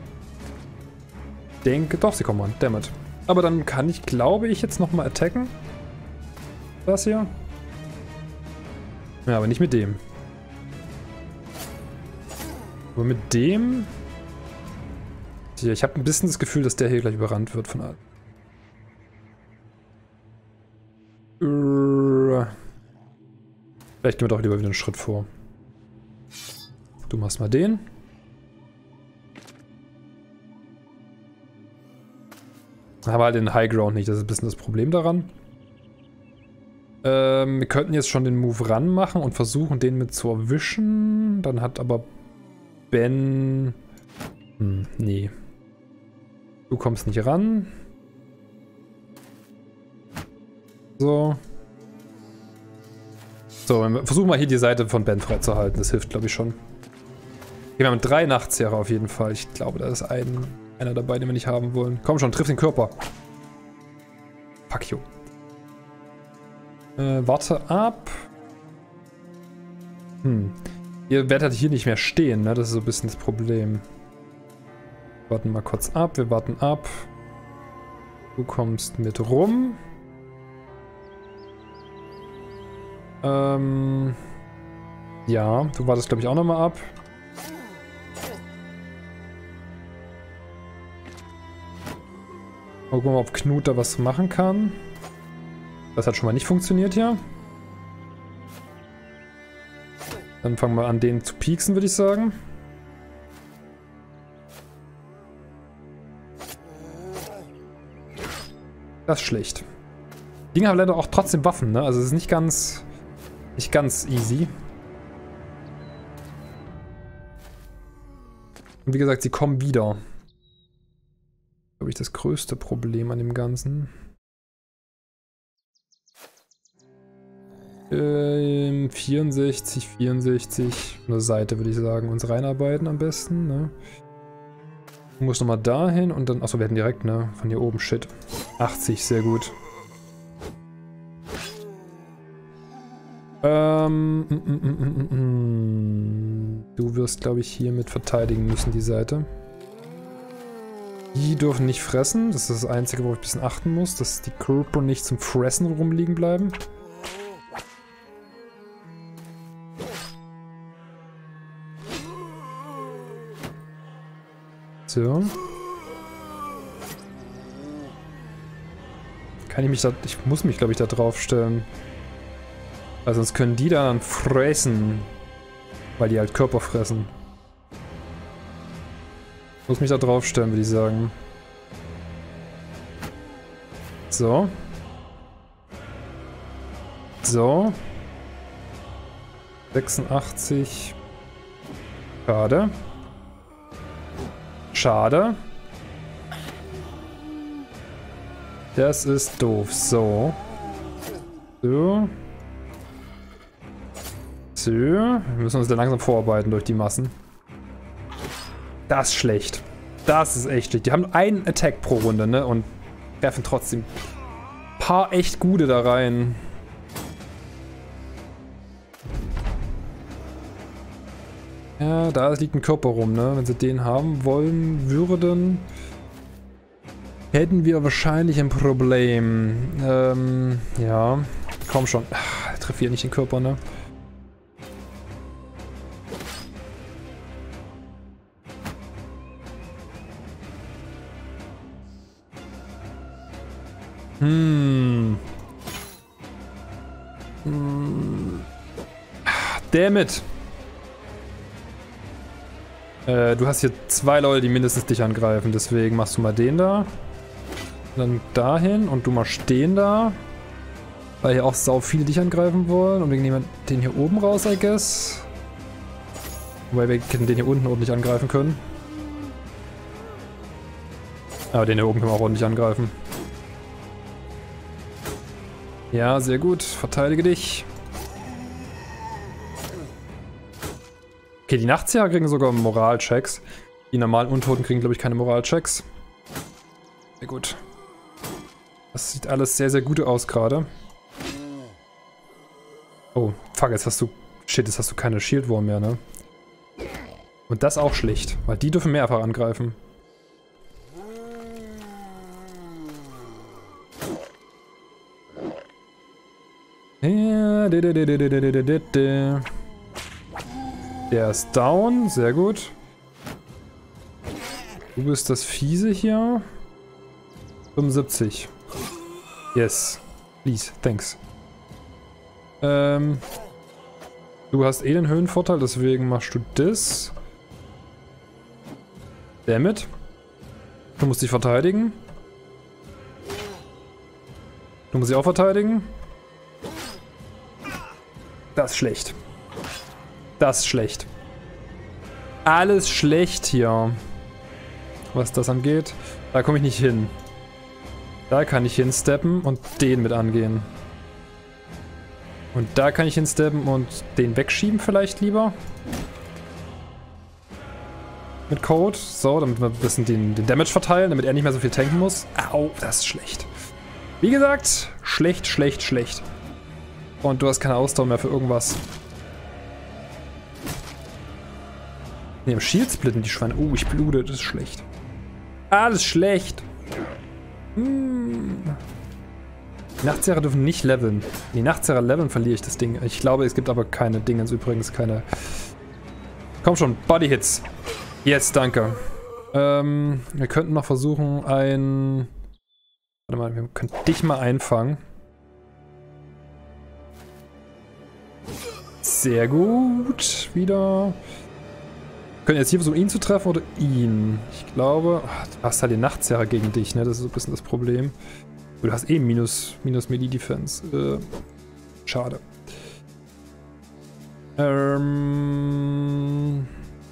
Ich denke, doch, sie kommen ran. Dammit. Aber dann kann ich, glaube ich, jetzt nochmal attacken. Das hier. Ja, aber nicht mit dem. Aber mit dem... Tja, ich habe ein bisschen das Gefühl, dass der hier gleich überrannt wird von allen. Vielleicht gehen wir doch lieber wieder einen Schritt vor. Du machst mal den. Aber halt den High Ground nicht, das ist ein bisschen das Problem daran. Ähm, wir könnten jetzt schon den Move ran machen und versuchen, den mit zu erwischen. Dann hat aber Ben... Hm, nee. Du kommst nicht ran. So. So, versuchen wir hier die Seite von Ben freizuhalten. Das hilft, glaube ich, schon. Wir haben drei Nachtzehrer auf jeden Fall. Ich glaube, da ist ein, einer dabei, den wir nicht haben wollen. Komm schon, triff den Körper. Fuck you. Äh, warte ab. Hm. Ihr werdet hier nicht mehr stehen, ne? Das ist so ein bisschen das Problem. Wir warten mal kurz ab. Wir warten ab. Du kommst mit rum. Ähm. Ja, du wartest, glaube ich, auch nochmal ab. Gucken wir mal, ob Knut da was machen kann. Das hat schon mal nicht funktioniert hier. Dann fangen wir an, den zu pieksen, würde ich sagen. Das ist schlecht. Die Dinger haben leider auch trotzdem Waffen, ne? Also es ist nicht ganz, nicht ganz easy. Und wie gesagt, sie kommen wieder. Glaube ich, das größte Problem an dem Ganzen. Ähm, vierundsechzig, vierundsechzig. Eine Seite, würde ich sagen. Uns reinarbeiten am besten, ne? Du musst nochmal dahin und dann. Achso, wir hätten direkt, ne? Von hier oben, shit. achtzig, sehr gut. Ähm. Mm, mm, mm, mm, mm. Du wirst, glaube ich, hier mit verteidigen müssen, die Seite. Die dürfen nicht fressen. Das ist das Einzige, worauf ich ein bisschen achten muss, dass die Körper nicht zum Fressen rumliegen bleiben. So. Kann ich mich da... Ich muss mich, glaube ich, da drauf stellen. Weil sonst können die da dann fressen. Weil die halt Körper fressen. Ich muss mich da drauf stellen, würde ich sagen. So. So. sechsundachtzig. Schade. Schade. Das ist doof. So. So. So. Wir müssen uns da langsam vorarbeiten durch die Massen. Das ist schlecht. Das ist echt schlecht. Die haben einen Attack pro Runde, ne? Und werfen trotzdem ein paar echt gute da rein. Ja, da liegt ein Körper rum, ne? Wenn sie den haben wollen würden, hätten wir wahrscheinlich ein Problem. Ähm, ja. Komm schon. Ach, treff hier nicht den Körper, ne? Hm. Hm. Damn it. Äh, du hast hier zwei Leute, die mindestens dich angreifen. Deswegen machst du mal den da. Dann dahin und du machst den da. Weil hier auch sau viele dich angreifen wollen. Und wir nehmen den hier oben raus, I guess. Wobei wir den hier unten ordentlich angreifen können. Aber den hier oben können wir auch ordentlich angreifen. Ja, sehr gut. Verteidige dich. Okay, die Nachtzieher kriegen sogar Moralchecks. Die normalen Untoten kriegen, glaube ich, keine Moralchecks. Sehr gut. Das sieht alles sehr, sehr gut aus gerade. Oh, fuck, jetzt hast du... Shit, jetzt hast du keine Shield Wall mehr, ne? Und das auch schlecht, weil die dürfen mehrfach angreifen. Ja, der ist down, sehr gut. Du bist das Fiese hier. fünfundsiebzig. Yes. Please, thanks. Ähm, du hast eh den Höhenvorteil, deswegen machst du das. Dammit. Du musst dich verteidigen. Du musst dich auch verteidigen. Das ist schlecht. Das ist schlecht. Alles schlecht hier. Was das angeht. Da komme ich nicht hin. Da kann ich hinsteppen und den mit angehen. Und da kann ich hinstabben und den wegschieben vielleicht lieber. Mit Code. So, damit wir ein bisschen den, den Damage verteilen, damit er nicht mehr so viel tanken muss. Au, das ist schlecht. Wie gesagt, schlecht, schlecht, schlecht. Und du hast keine Ausdauer mehr für irgendwas. Ne, im Shield splitten die Schweine. Oh, ich blute, das ist schlecht. Alles schlecht. Hm. Die Nachtzehrer dürfen nicht leveln. Wenn die Nachtzehrer leveln, verliere ich das Ding. Ich glaube, es gibt aber keine Dingens übrigens, keine... Komm schon, Body Hits. Jetzt, danke. Ähm, wir könnten noch versuchen, ein... Warte mal, wir können dich mal einfangen. Sehr gut. Wieder. Wir können jetzt hier versuchen, ihn zu treffen oder ihn. Ich glaube... Ach, du hast halt den Nachtzehrer gegen dich, ne? Das ist so ein bisschen das Problem. Du hast eh minus, minus Melee-Defense. Äh, schade. Ähm...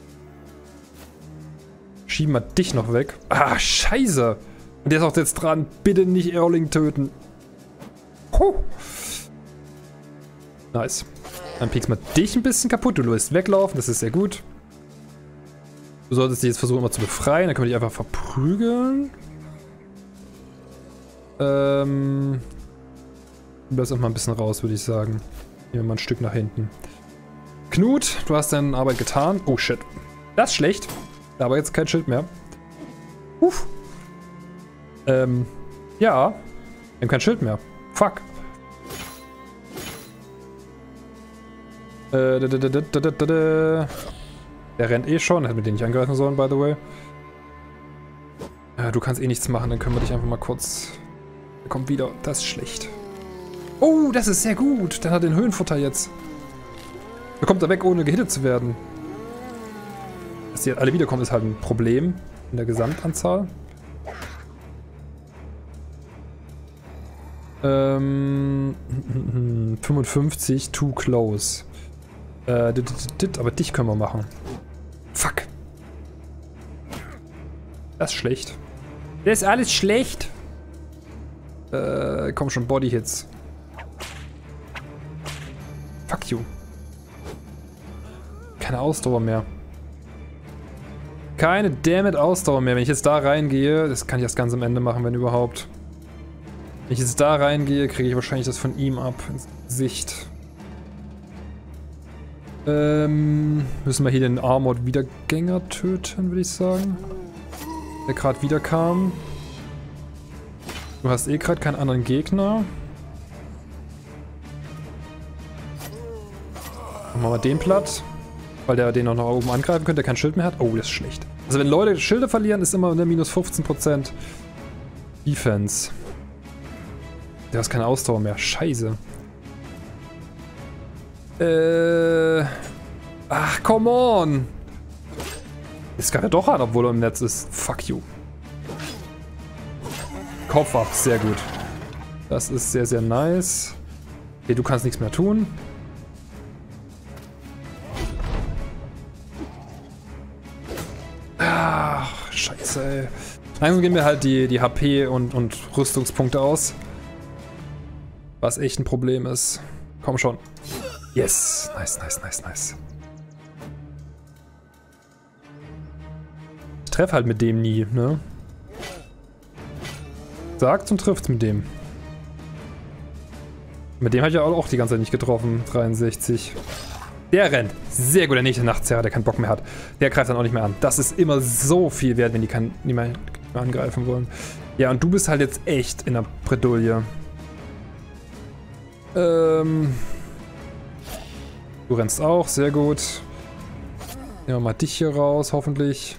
Schieben wir dich noch weg. Ah, scheiße. Und der ist auch jetzt dran. Bitte nicht Erling töten. Puh. Nice. Dann piekst man dich ein bisschen kaputt. Du lässt weglaufen. Das ist sehr gut. Du solltest dich jetzt versuchen, immer zu befreien. Dann können wir dich einfach verprügeln. Ähm... Du bleibst auch mal ein bisschen raus, würde ich sagen. Nehmen wir mal ein Stück nach hinten. Knut, du hast deine Arbeit getan. Oh, shit. Das ist schlecht. Aber jetzt kein Schild mehr. Uff. Ähm, ja. Wir haben kein Schild mehr. Fuck. Äh, da, da, da, da, da, da. Der rennt eh schon. Hätten wir den nicht angreifen sollen, by the way. Äh, du kannst eh nichts machen, dann können wir dich einfach mal kurz... Er kommt wieder. Das ist schlecht. Oh, das ist sehr gut. Dann hat er den Höhenvorteil jetzt. Da kommt er weg, ohne gehittet zu werden. Dass die alle wiederkommen, ist halt ein Problem in der Gesamtanzahl. Ähm, fünfundfünfzig, too close. Äh, dit, dit, dit, aber dich können wir machen. Fuck. Das ist schlecht. Das ist alles schlecht. Äh, komm schon, Body Hits. Fuck you. Keine Ausdauer mehr. Keine dammit Ausdauer mehr. Wenn ich jetzt da reingehe, das kann ich erst ganz am Ende machen, wenn überhaupt. Wenn ich jetzt da reingehe, kriege ich wahrscheinlich das von ihm ab ins Gesicht. Ähm, müssen wir hier den Armored Wiedergänger töten, würde ich sagen. Der gerade wieder kam. Du hast eh gerade keinen anderen Gegner. Machen wir mal den platt. Weil der den noch nach oben angreifen könnte, der kein Schild mehr hat. Oh, das ist schlecht. Also wenn Leute Schilde verlieren, ist immer eine minus fünfzehn Prozent Defense. Der hat keine Ausdauer mehr. Scheiße. Äh. Ach, come on. Ist gar ja doch an, obwohl er im Netz ist. Fuck you. Kopf ab, sehr gut. Das ist sehr, sehr nice. Okay, du kannst nichts mehr tun. Ach, scheiße, ey. Langsam gehen mir halt die, die H P und, und Rüstungspunkte aus. Was echt ein Problem ist. Komm schon. Yes. Nice, nice, nice, nice. Ich treffe halt mit dem nie, ne? Sagt's und trifft's mit dem. Mit dem habe ich ja auch die ganze Zeit nicht getroffen. dreiundsechzig. Der rennt. Sehr gut, der nächste Nachtzehrer, der keinen Bock mehr hat. Der greift dann auch nicht mehr an. Das ist immer so viel wert, wenn die kein, nie mehr angreifen wollen. Ja, und du bist halt jetzt echt in der Bredouille. Ähm. Du rennst auch, sehr gut. Nehmen wir mal dich hier raus, hoffentlich.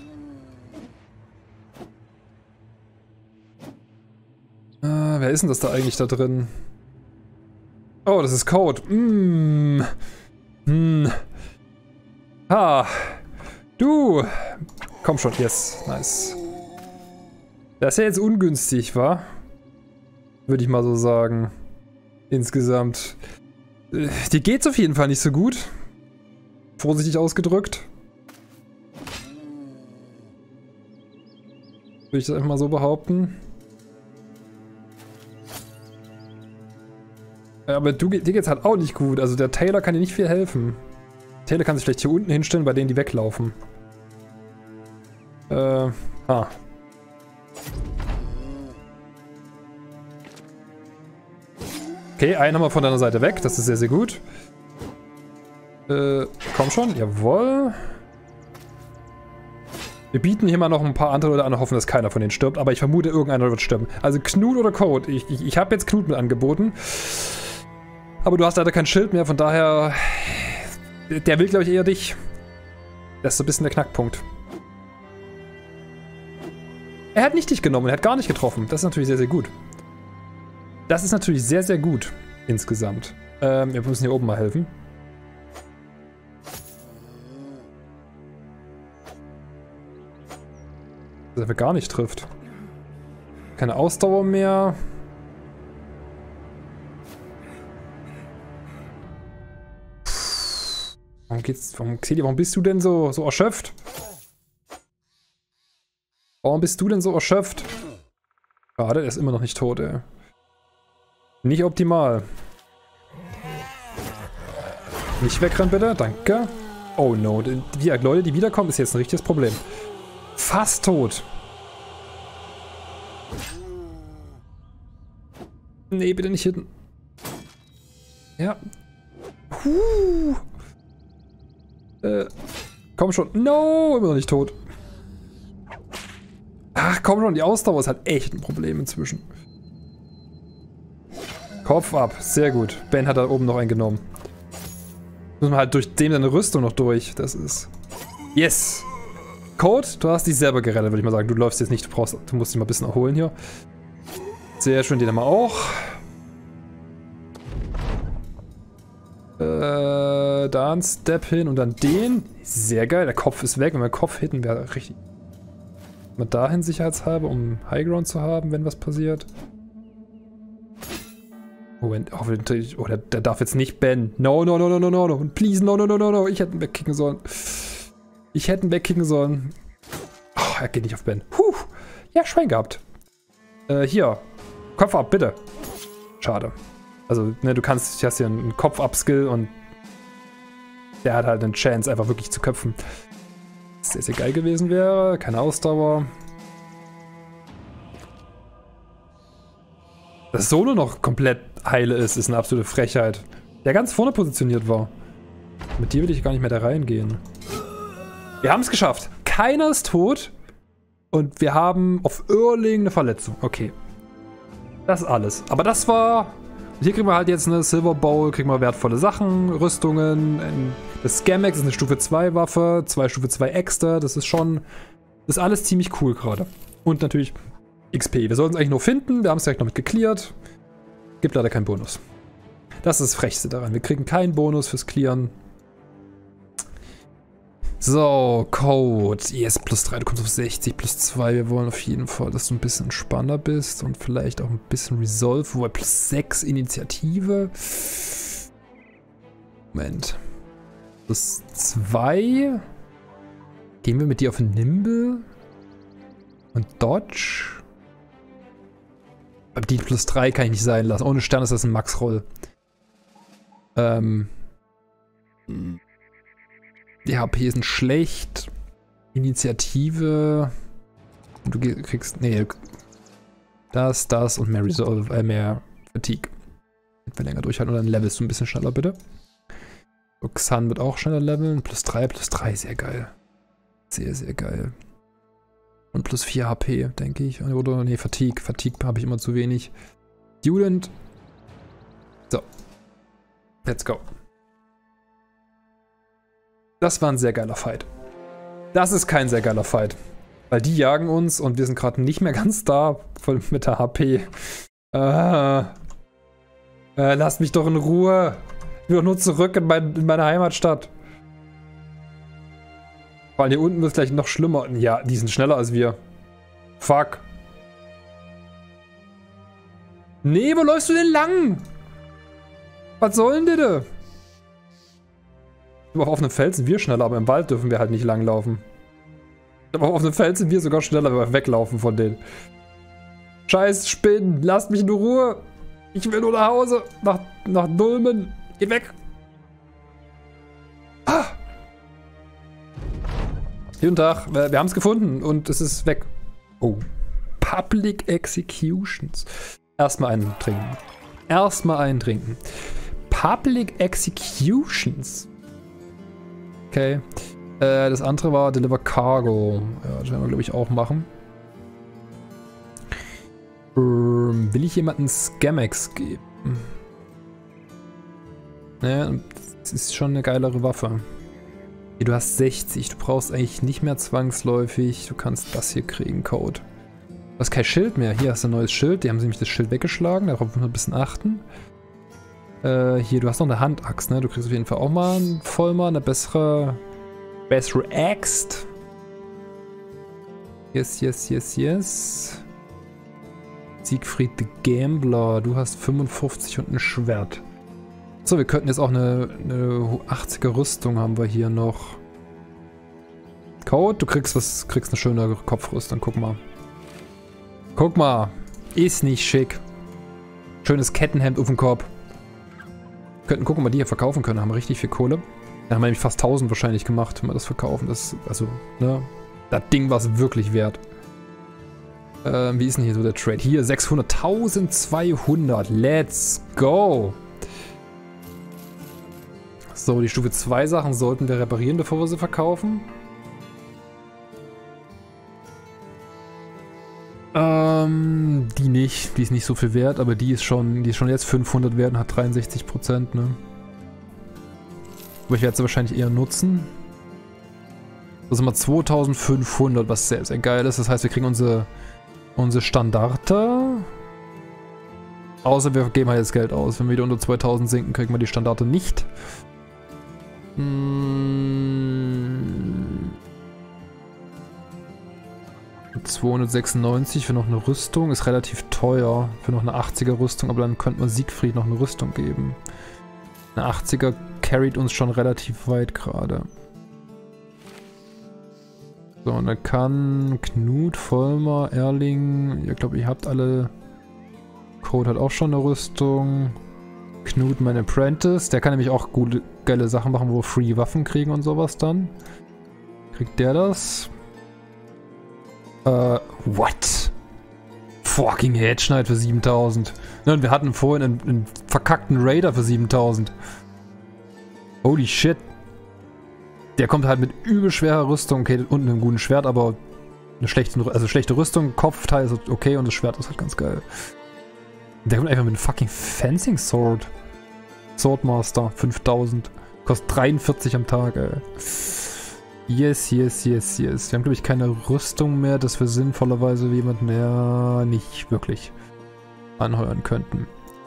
Äh, wer ist denn das da eigentlich da drin? Oh, das ist Code. Mm. Hm. Ha. Du. Komm schon, yes. Nice. Das ist ja jetzt ungünstig, wa? Würde ich mal so sagen. Insgesamt. Die geht's auf jeden Fall nicht so gut. Vorsichtig ausgedrückt. Würde ich das einfach mal so behaupten. Aber du, dir geht's halt auch nicht gut. Also der Taylor kann dir nicht viel helfen. Taylor kann sich vielleicht hier unten hinstellen, bei denen die weglaufen. Äh, ah. Okay, einen haben wir von deiner Seite weg. Das ist sehr, sehr gut. Äh, komm schon. Jawohl. Wir bieten hier mal noch ein paar andere Leute an und hoffen, dass keiner von denen stirbt. Aber ich vermute, irgendeiner wird sterben. Also Knut oder Code. Ich, ich, ich habe jetzt Knut mit angeboten. Aber du hast leider kein Schild mehr, von daher... Der will, glaube ich, eher dich. Das ist so ein bisschen der Knackpunkt. Er hat nicht dich genommen, er hat gar nicht getroffen. Das ist natürlich sehr, sehr gut. Das ist natürlich sehr, sehr gut. Insgesamt. Ähm, wir müssen hier oben mal helfen. Dass er gar nicht trifft. Keine Ausdauer mehr. Warum geht's, warum, Xeli, warum bist du denn so, so erschöpft? Warum bist du denn so erschöpft? Schade, er ist immer noch nicht tot, ey. Nicht optimal. Nicht wegrennen, bitte, danke. Oh no, die Leute, die wiederkommen, ist jetzt ein richtiges Problem. Fast tot. Nee, bitte nicht hinten. Ja. Huh. Äh, komm schon. No, immer noch nicht tot. Ach, komm schon, die Ausdauer ist halt echt ein Problem inzwischen. Kopf ab, sehr gut. Ben hat da oben noch einen genommen. Muss man halt durch dem seine Rüstung noch durch. Das ist... Yes! Code, du hast dich selber gerettet, würde ich mal sagen. Du läufst jetzt nicht, du brauchst, du musst dich mal ein bisschen erholen hier. Sehr schön, den haben wir auch. Äh, da ein Step hin und dann den. Sehr geil, der Kopf ist weg. Wenn wir Kopf hitten, wäre richtig... Mal dahin sicherheitshalber, um Highground zu haben, wenn was passiert. Moment, oh, oh der, der darf jetzt nicht Ben. No, no, no, no, no, no, no. Please, no, no, no, no, no. Ich hätte ihn wegkicken sollen. Ich hätte ihn wegkicken sollen. Oh, er geht nicht auf Ben. Puh. Ja, Schwein gehabt. Äh, hier. Kopf ab, bitte. Schade. Also, ne, du kannst, du hast hier einen Kopf-Up-Skill und der hat halt eine Chance, einfach wirklich zu köpfen. Sehr, sehr geil gewesen wäre. Keine Ausdauer. Dass Solo noch komplett heile ist, ist eine absolute Frechheit. Der ganz vorne positioniert war. Mit dir will ich gar nicht mehr da reingehen. Wir haben es geschafft. Keiner ist tot. Und wir haben auf Irling eine Verletzung. Okay. Das ist alles. Aber das war... Hier kriegen wir halt jetzt eine Silver Bowl, kriegen wir wertvolle Sachen, Rüstungen. Das Scamex ist eine Stufe zwei Waffe, zwei Stufe zwei Äxte. Das ist schon... Das ist alles ziemlich cool gerade. Und natürlich X P. Wir sollten es eigentlich nur finden. Wir haben es direkt noch mit gecleart. Gibt leider keinen Bonus. Das ist das Frechste daran. Wir kriegen keinen Bonus fürs Clearen. So, Code. Yes, plus drei, du kommst auf sechzig, plus zwei. Wir wollen auf jeden Fall, dass du ein bisschen entspannter bist und vielleicht auch ein bisschen Resolve. Wobei plus sechs Initiative. Moment. Plus zwei. Gehen wir mit dir auf Nimble. Und Dodge. Aber die plus drei kann ich nicht sein lassen. Ohne Stern ist das ein Max-Roll. Ähm. Die H P sind schlecht. Initiative. Und du kriegst. Nee. Das, das und mehr Resolve, äh, mehr Fatigue. Wenn wir länger durchhalten. Und dann levelst du ein bisschen schneller, bitte. So, Xan wird auch schneller leveln. Plus drei, plus drei, sehr geil. Sehr, sehr geil. Und plus vier H P, denke ich. Oder, nee, Fatigue. Fatigue habe ich immer zu wenig. Student. So. Let's go. Das war ein sehr geiler Fight. Das ist kein sehr geiler Fight. Weil die jagen uns und wir sind gerade nicht mehr ganz da voll mit der H P. Äh, äh, lasst mich doch in Ruhe. Ich will doch nur zurück in, mein, in meine Heimatstadt. Vor allem hier unten wird es gleich noch schlimmer. Ja, die sind schneller als wir. Fuck. Nee, wo läufst du denn lang? Was soll denn das? Aber auf einem Feld sind wir schneller, aber im Wald dürfen wir halt nicht langlaufen. Aber auf einem Feld sind wir sogar schneller, wenn wir weglaufen von denen. Scheiß Spinnen, lasst mich in Ruhe. Ich will nur nach Hause. Nach, nach Dulmen. Geht weg. Ah. Guten Tag. Wir haben es gefunden und es ist weg. Oh. Public Executions. Erstmal einen trinken. Erstmal einen trinken. Public Executions. Okay. Äh, das andere war Deliver Cargo. Ja, das werden wir, glaube ich, auch machen. Ähm, will ich jemanden Scamex geben? Naja, das ist schon eine geilere Waffe. Hier, du hast sechzig. Du brauchst eigentlich nicht mehr zwangsläufig. Du kannst das hier kriegen, Code. Du hast kein Schild mehr. Hier hast du ein neues Schild. Die haben nämlich das Schild weggeschlagen. Darauf muss man ein bisschen achten. Äh, hier, du hast noch eine Handaxt, ne? Du kriegst auf jeden Fall auch mal ein Vollmer, eine bessere, bessere Axt. Yes, yes, yes, yes. Siegfried the Gambler. Du hast fünfundfünfzig und ein Schwert. So, wir könnten jetzt auch eine, eine achtziger Rüstung haben wir hier noch. Code, du kriegst was, kriegst eine schöne Kopfrüstung. Guck mal. Guck mal. Ist nicht schick. Schönes Kettenhemd auf dem Kopf. Wir könnten gucken, ob wir die hier verkaufen können. Haben wir richtig viel Kohle. Dann haben wir nämlich fast tausend wahrscheinlich gemacht, wenn wir das verkaufen. Das, also, ne. Das Ding war es wirklich wert. Ähm, wie ist denn hier so der Trade? Hier, sechshundert, Let's go. So, die Stufe zwei Sachen sollten wir reparieren, bevor wir sie verkaufen. Ähm, die nicht. Die ist nicht so viel wert, aber die ist schon, die ist schon jetzt fünfhundert wert und hat dreiundsechzig Prozent, ne? Aber ich werde sie wahrscheinlich eher nutzen. Das sind mal zweitausendfünfhundert, was sehr, sehr geil ist. Das heißt, wir kriegen unsere, unsere Standarte. Außer wir geben halt jetzt Geld aus. Wenn wir wieder unter zweitausend sinken, kriegen wir die Standarte nicht. Hm. zweihundertsechsundneunzig für noch eine Rüstung. Ist relativ teuer für noch eine achtziger Rüstung, aber dann könnte man Siegfried noch eine Rüstung geben. Eine achtziger carried uns schon relativ weit gerade. So, und dann kann Knut, Vollmer, Erling, ich glaube, ihr habt alle. Code hat auch schon eine Rüstung. Knut, mein Apprentice, der kann nämlich auch gute, geile Sachen machen, wo wir Free Waffen kriegen und sowas dann. Kriegt der das? Äh, what? Fucking Headschneid für siebentausend. Ja, und wir hatten vorhin einen, einen verkackten Raider für siebentausend. Holy shit. Der kommt halt mit übel schwerer Rüstung. Okay, und einem guten Schwert, aber eine schlechte, also schlechte Rüstung, Kopfteil ist okay und das Schwert ist halt ganz geil. Der kommt einfach mit einem fucking Fencing Sword. Swordmaster, fünftausend. Kostet dreiundvierzig am Tag, ey. Yes, yes, yes, yes. Wir haben, glaube ich, keine Rüstung mehr, dass wir sinnvollerweise jemanden ja nicht wirklich anheuern könnten.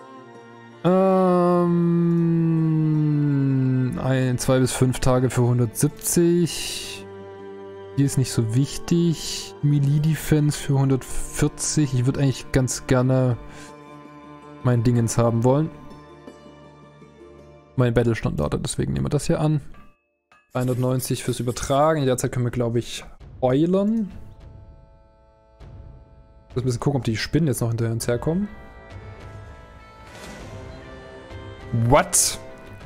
Ähm, ein, zwei bis fünf Tage für hundertsiebzig. Hier ist nicht so wichtig. Melee Defense für hundertvierzig. Ich würde eigentlich ganz gerne mein Dingens haben wollen. Mein Battle-Standard, deswegen nehmen wir das hier an. dreihundertneunzig fürs Übertragen. In der Zeit können wir, glaube ich, eulen. Ich muss ein bisschen gucken, ob die Spinnen jetzt noch hinter uns herkommen. What?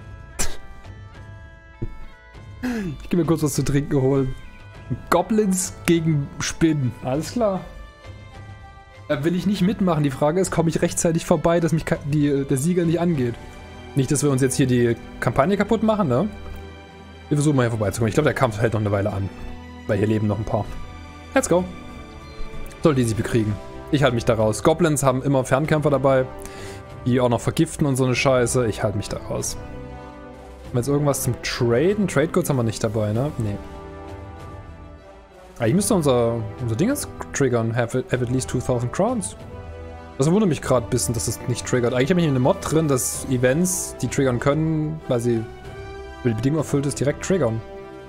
Ich gehe mir kurz was zu trinken holen. Goblins gegen Spinnen. Alles klar. Da will ich nicht mitmachen. Die Frage ist, komme ich rechtzeitig vorbei, dass mich die, der Sieger nicht angeht. Nicht, dass wir uns jetzt hier die Kampagne kaputt machen, ne? Wir versuchen mal hier vorbeizukommen. Ich glaube, der Kampf hält noch eine Weile an. Weil hier leben noch ein paar. Let's go. Soll die sich bekriegen. Ich halte mich da raus. Goblins haben immer Fernkämpfer dabei, die auch noch vergiften und so eine Scheiße. Ich halte mich da raus. Haben wir jetzt irgendwas zum Traden? Trade Goods haben wir nicht dabei, ne? Nee. Eigentlich müsste unser, unser Dinges triggern. Have, it, have at least zweitausend Crowns. Das wundert mich gerade ein bisschen, dass es nicht triggert. Eigentlich habe ich eine Mod drin, dass Events, die triggern können, weil sie wenn die Bedingung erfüllt ist, direkt triggern.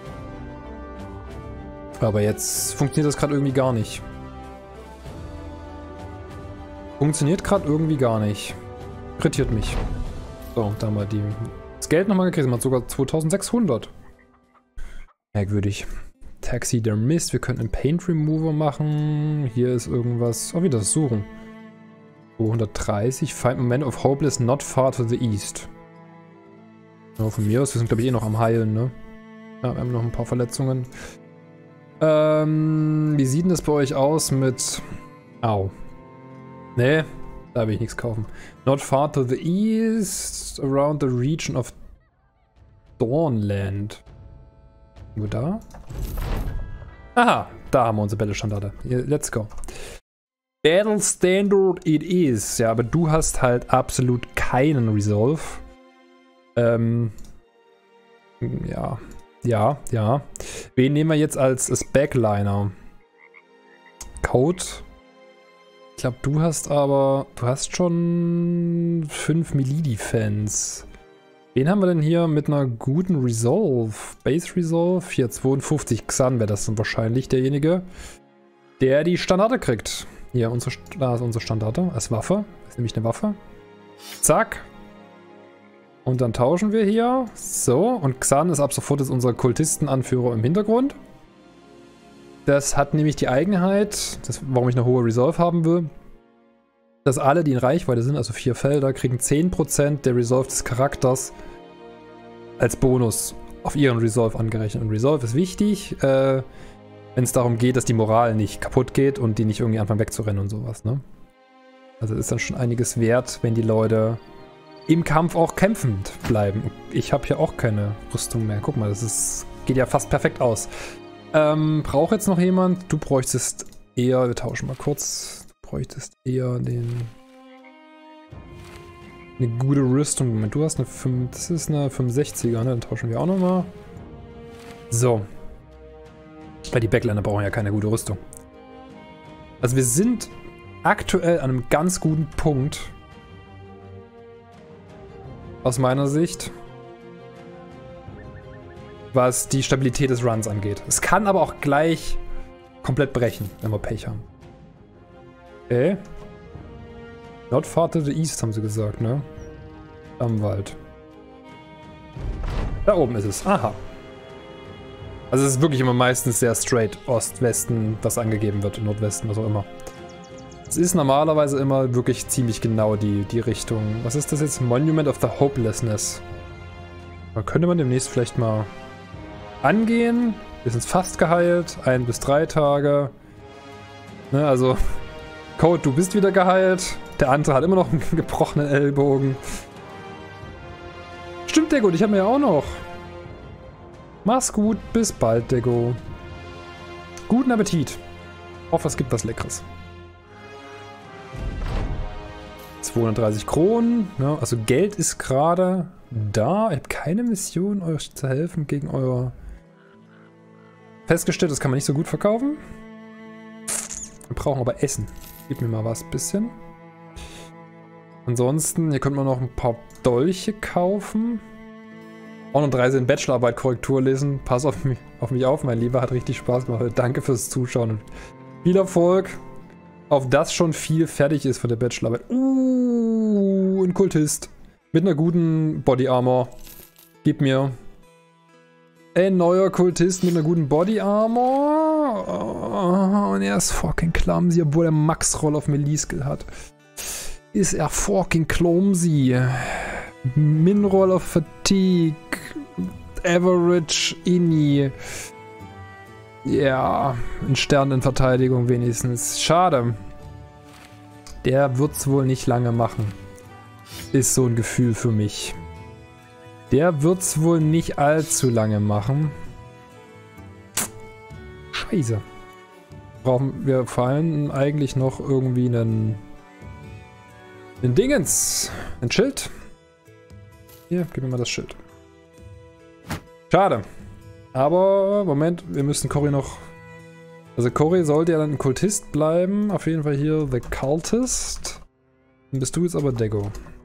Aber jetzt funktioniert das gerade irgendwie gar nicht. Funktioniert gerade irgendwie gar nicht. Irritiert mich. So, da haben wir die, das Geld nochmal gekriegt. Man hat sogar zweitausendsechshundert. Merkwürdig. Taxidermist. Wir könnten einen Paint Remover machen. Hier ist irgendwas. Oh, wieder das Suchen. zweihundertdreißig. Find moment of hopeless not far to the east. Ja, von mir aus, wir sind glaube ich eh noch am Heilen, ne? Ja, wir haben noch ein paar Verletzungen. Ähm, wie sieht denn das bei euch aus mit... Au. Nee, da will ich nichts kaufen. Not far to the east, around the region of Dawnland. Wo da? Aha, da haben wir unsere Battle-Standarte. Let's go. Battle Standard it is. Ja, aber du hast halt absolut keinen Resolve. Ähm... Ja... Ja, ja. Wen nehmen wir jetzt als, als Backliner? Code. Ich glaube, du hast aber... Du hast schon fünf Melee-Defense. Wen haben wir denn hier mit einer guten Resolve? Base Resolve? Hier, zweiundfünfzig. Xan wäre das dann wahrscheinlich derjenige, der die Standarte kriegt. Hier, unsere, da ist unsere Standarte als Waffe. Das ist nämlich eine Waffe. Zack. Und dann tauschen wir hier. So, und Xan ist ab sofort jetzt unser Kultistenanführer im Hintergrund. Das hat nämlich die Eigenheit, das, warum ich eine hohe Resolve haben will, dass alle, die in Reichweite sind, also vier Felder, kriegen zehn Prozent der Resolve des Charakters als Bonus auf ihren Resolve angerechnet. Und Resolve ist wichtig, äh, wenn es darum geht, dass die Moral nicht kaputt geht und die nicht irgendwie anfangen wegzurennen und sowas, ne? Also ist dann schon einiges wert, wenn die Leute im Kampf auch kämpfend bleiben. Ich habe hier auch keine Rüstung mehr. Guck mal, das ist, geht ja fast perfekt aus. Ähm, braucht jetzt noch jemand? Du bräuchtest eher, wir tauschen mal kurz, du bräuchtest eher den, eine gute Rüstung. Moment, du hast eine fünf, das ist eine fünfundsechziger, ne? Dann tauschen wir auch nochmal. So. Weil die Backliner brauchen ja keine gute Rüstung. Also wir sind aktuell an einem ganz guten Punkt, aus meiner Sicht, was die Stabilität des Runs angeht. Es kann aber auch gleich komplett brechen, wenn wir Pech haben. Okay. Not far to the east, haben sie gesagt, ne? Am Wald. Da oben ist es. Aha. Also es ist wirklich immer meistens sehr straight Ost, Westen, was angegeben wird, Nordwesten, was auch immer. Es ist normalerweise immer wirklich ziemlich genau die, die Richtung. Was ist das jetzt? Monument of the Hopelessness. Da könnte man demnächst vielleicht mal angehen. Wir sind fast geheilt. Ein bis drei Tage. Ne, also, Code, du bist wieder geheilt. Der andere hat immer noch einen gebrochenen Ellbogen. Stimmt, Dego, ich habe mir ja auch noch. Mach's gut, bis bald, Dego. Guten Appetit. Hoffe, es gibt was Leckeres. zweihundertdreißig Kronen, ja, also Geld ist gerade da. Ich habe keine Mission, euch zu helfen gegen euer... Festgestellt, das kann man nicht so gut verkaufen. Wir brauchen aber Essen. Gib mir mal was, bisschen. Ansonsten, hier könnte man noch ein paar Dolche kaufen. Auch noch drei sind Bachelorarbeit Korrektur lesen. Pass auf mich, auf mich auf, mein Lieber. Hat richtig Spaß gemacht. Danke fürs Zuschauen und viel Erfolg. Auf das schon viel fertig ist von der Bachelorarbeit. Uh, ein Kultist. Mit einer guten Body Armor. Gib mir. Ein neuer Kultist mit einer guten Body Armor. Oh, und er ist fucking clumsy, obwohl er Max-Roll auf Melee-Skill hat. Ist er fucking clumsy. Min-Roll auf Fatigue. Average Inni. Ja, ein Stern in Verteidigung wenigstens. Schade. Der wird's wohl nicht lange machen. Ist so ein Gefühl für mich. Der wird's wohl nicht allzu lange machen. Scheiße. Brauchen wir vor allem eigentlich noch irgendwie einen... einen Dingens. Ein Schild. Hier, gib mir mal das Schild. Schade. Aber, Moment, wir müssen Cory noch... Also Cory sollte ja dann ein Kultist bleiben. Auf jeden Fall hier The Cultist. Dann bist du jetzt aber Dego.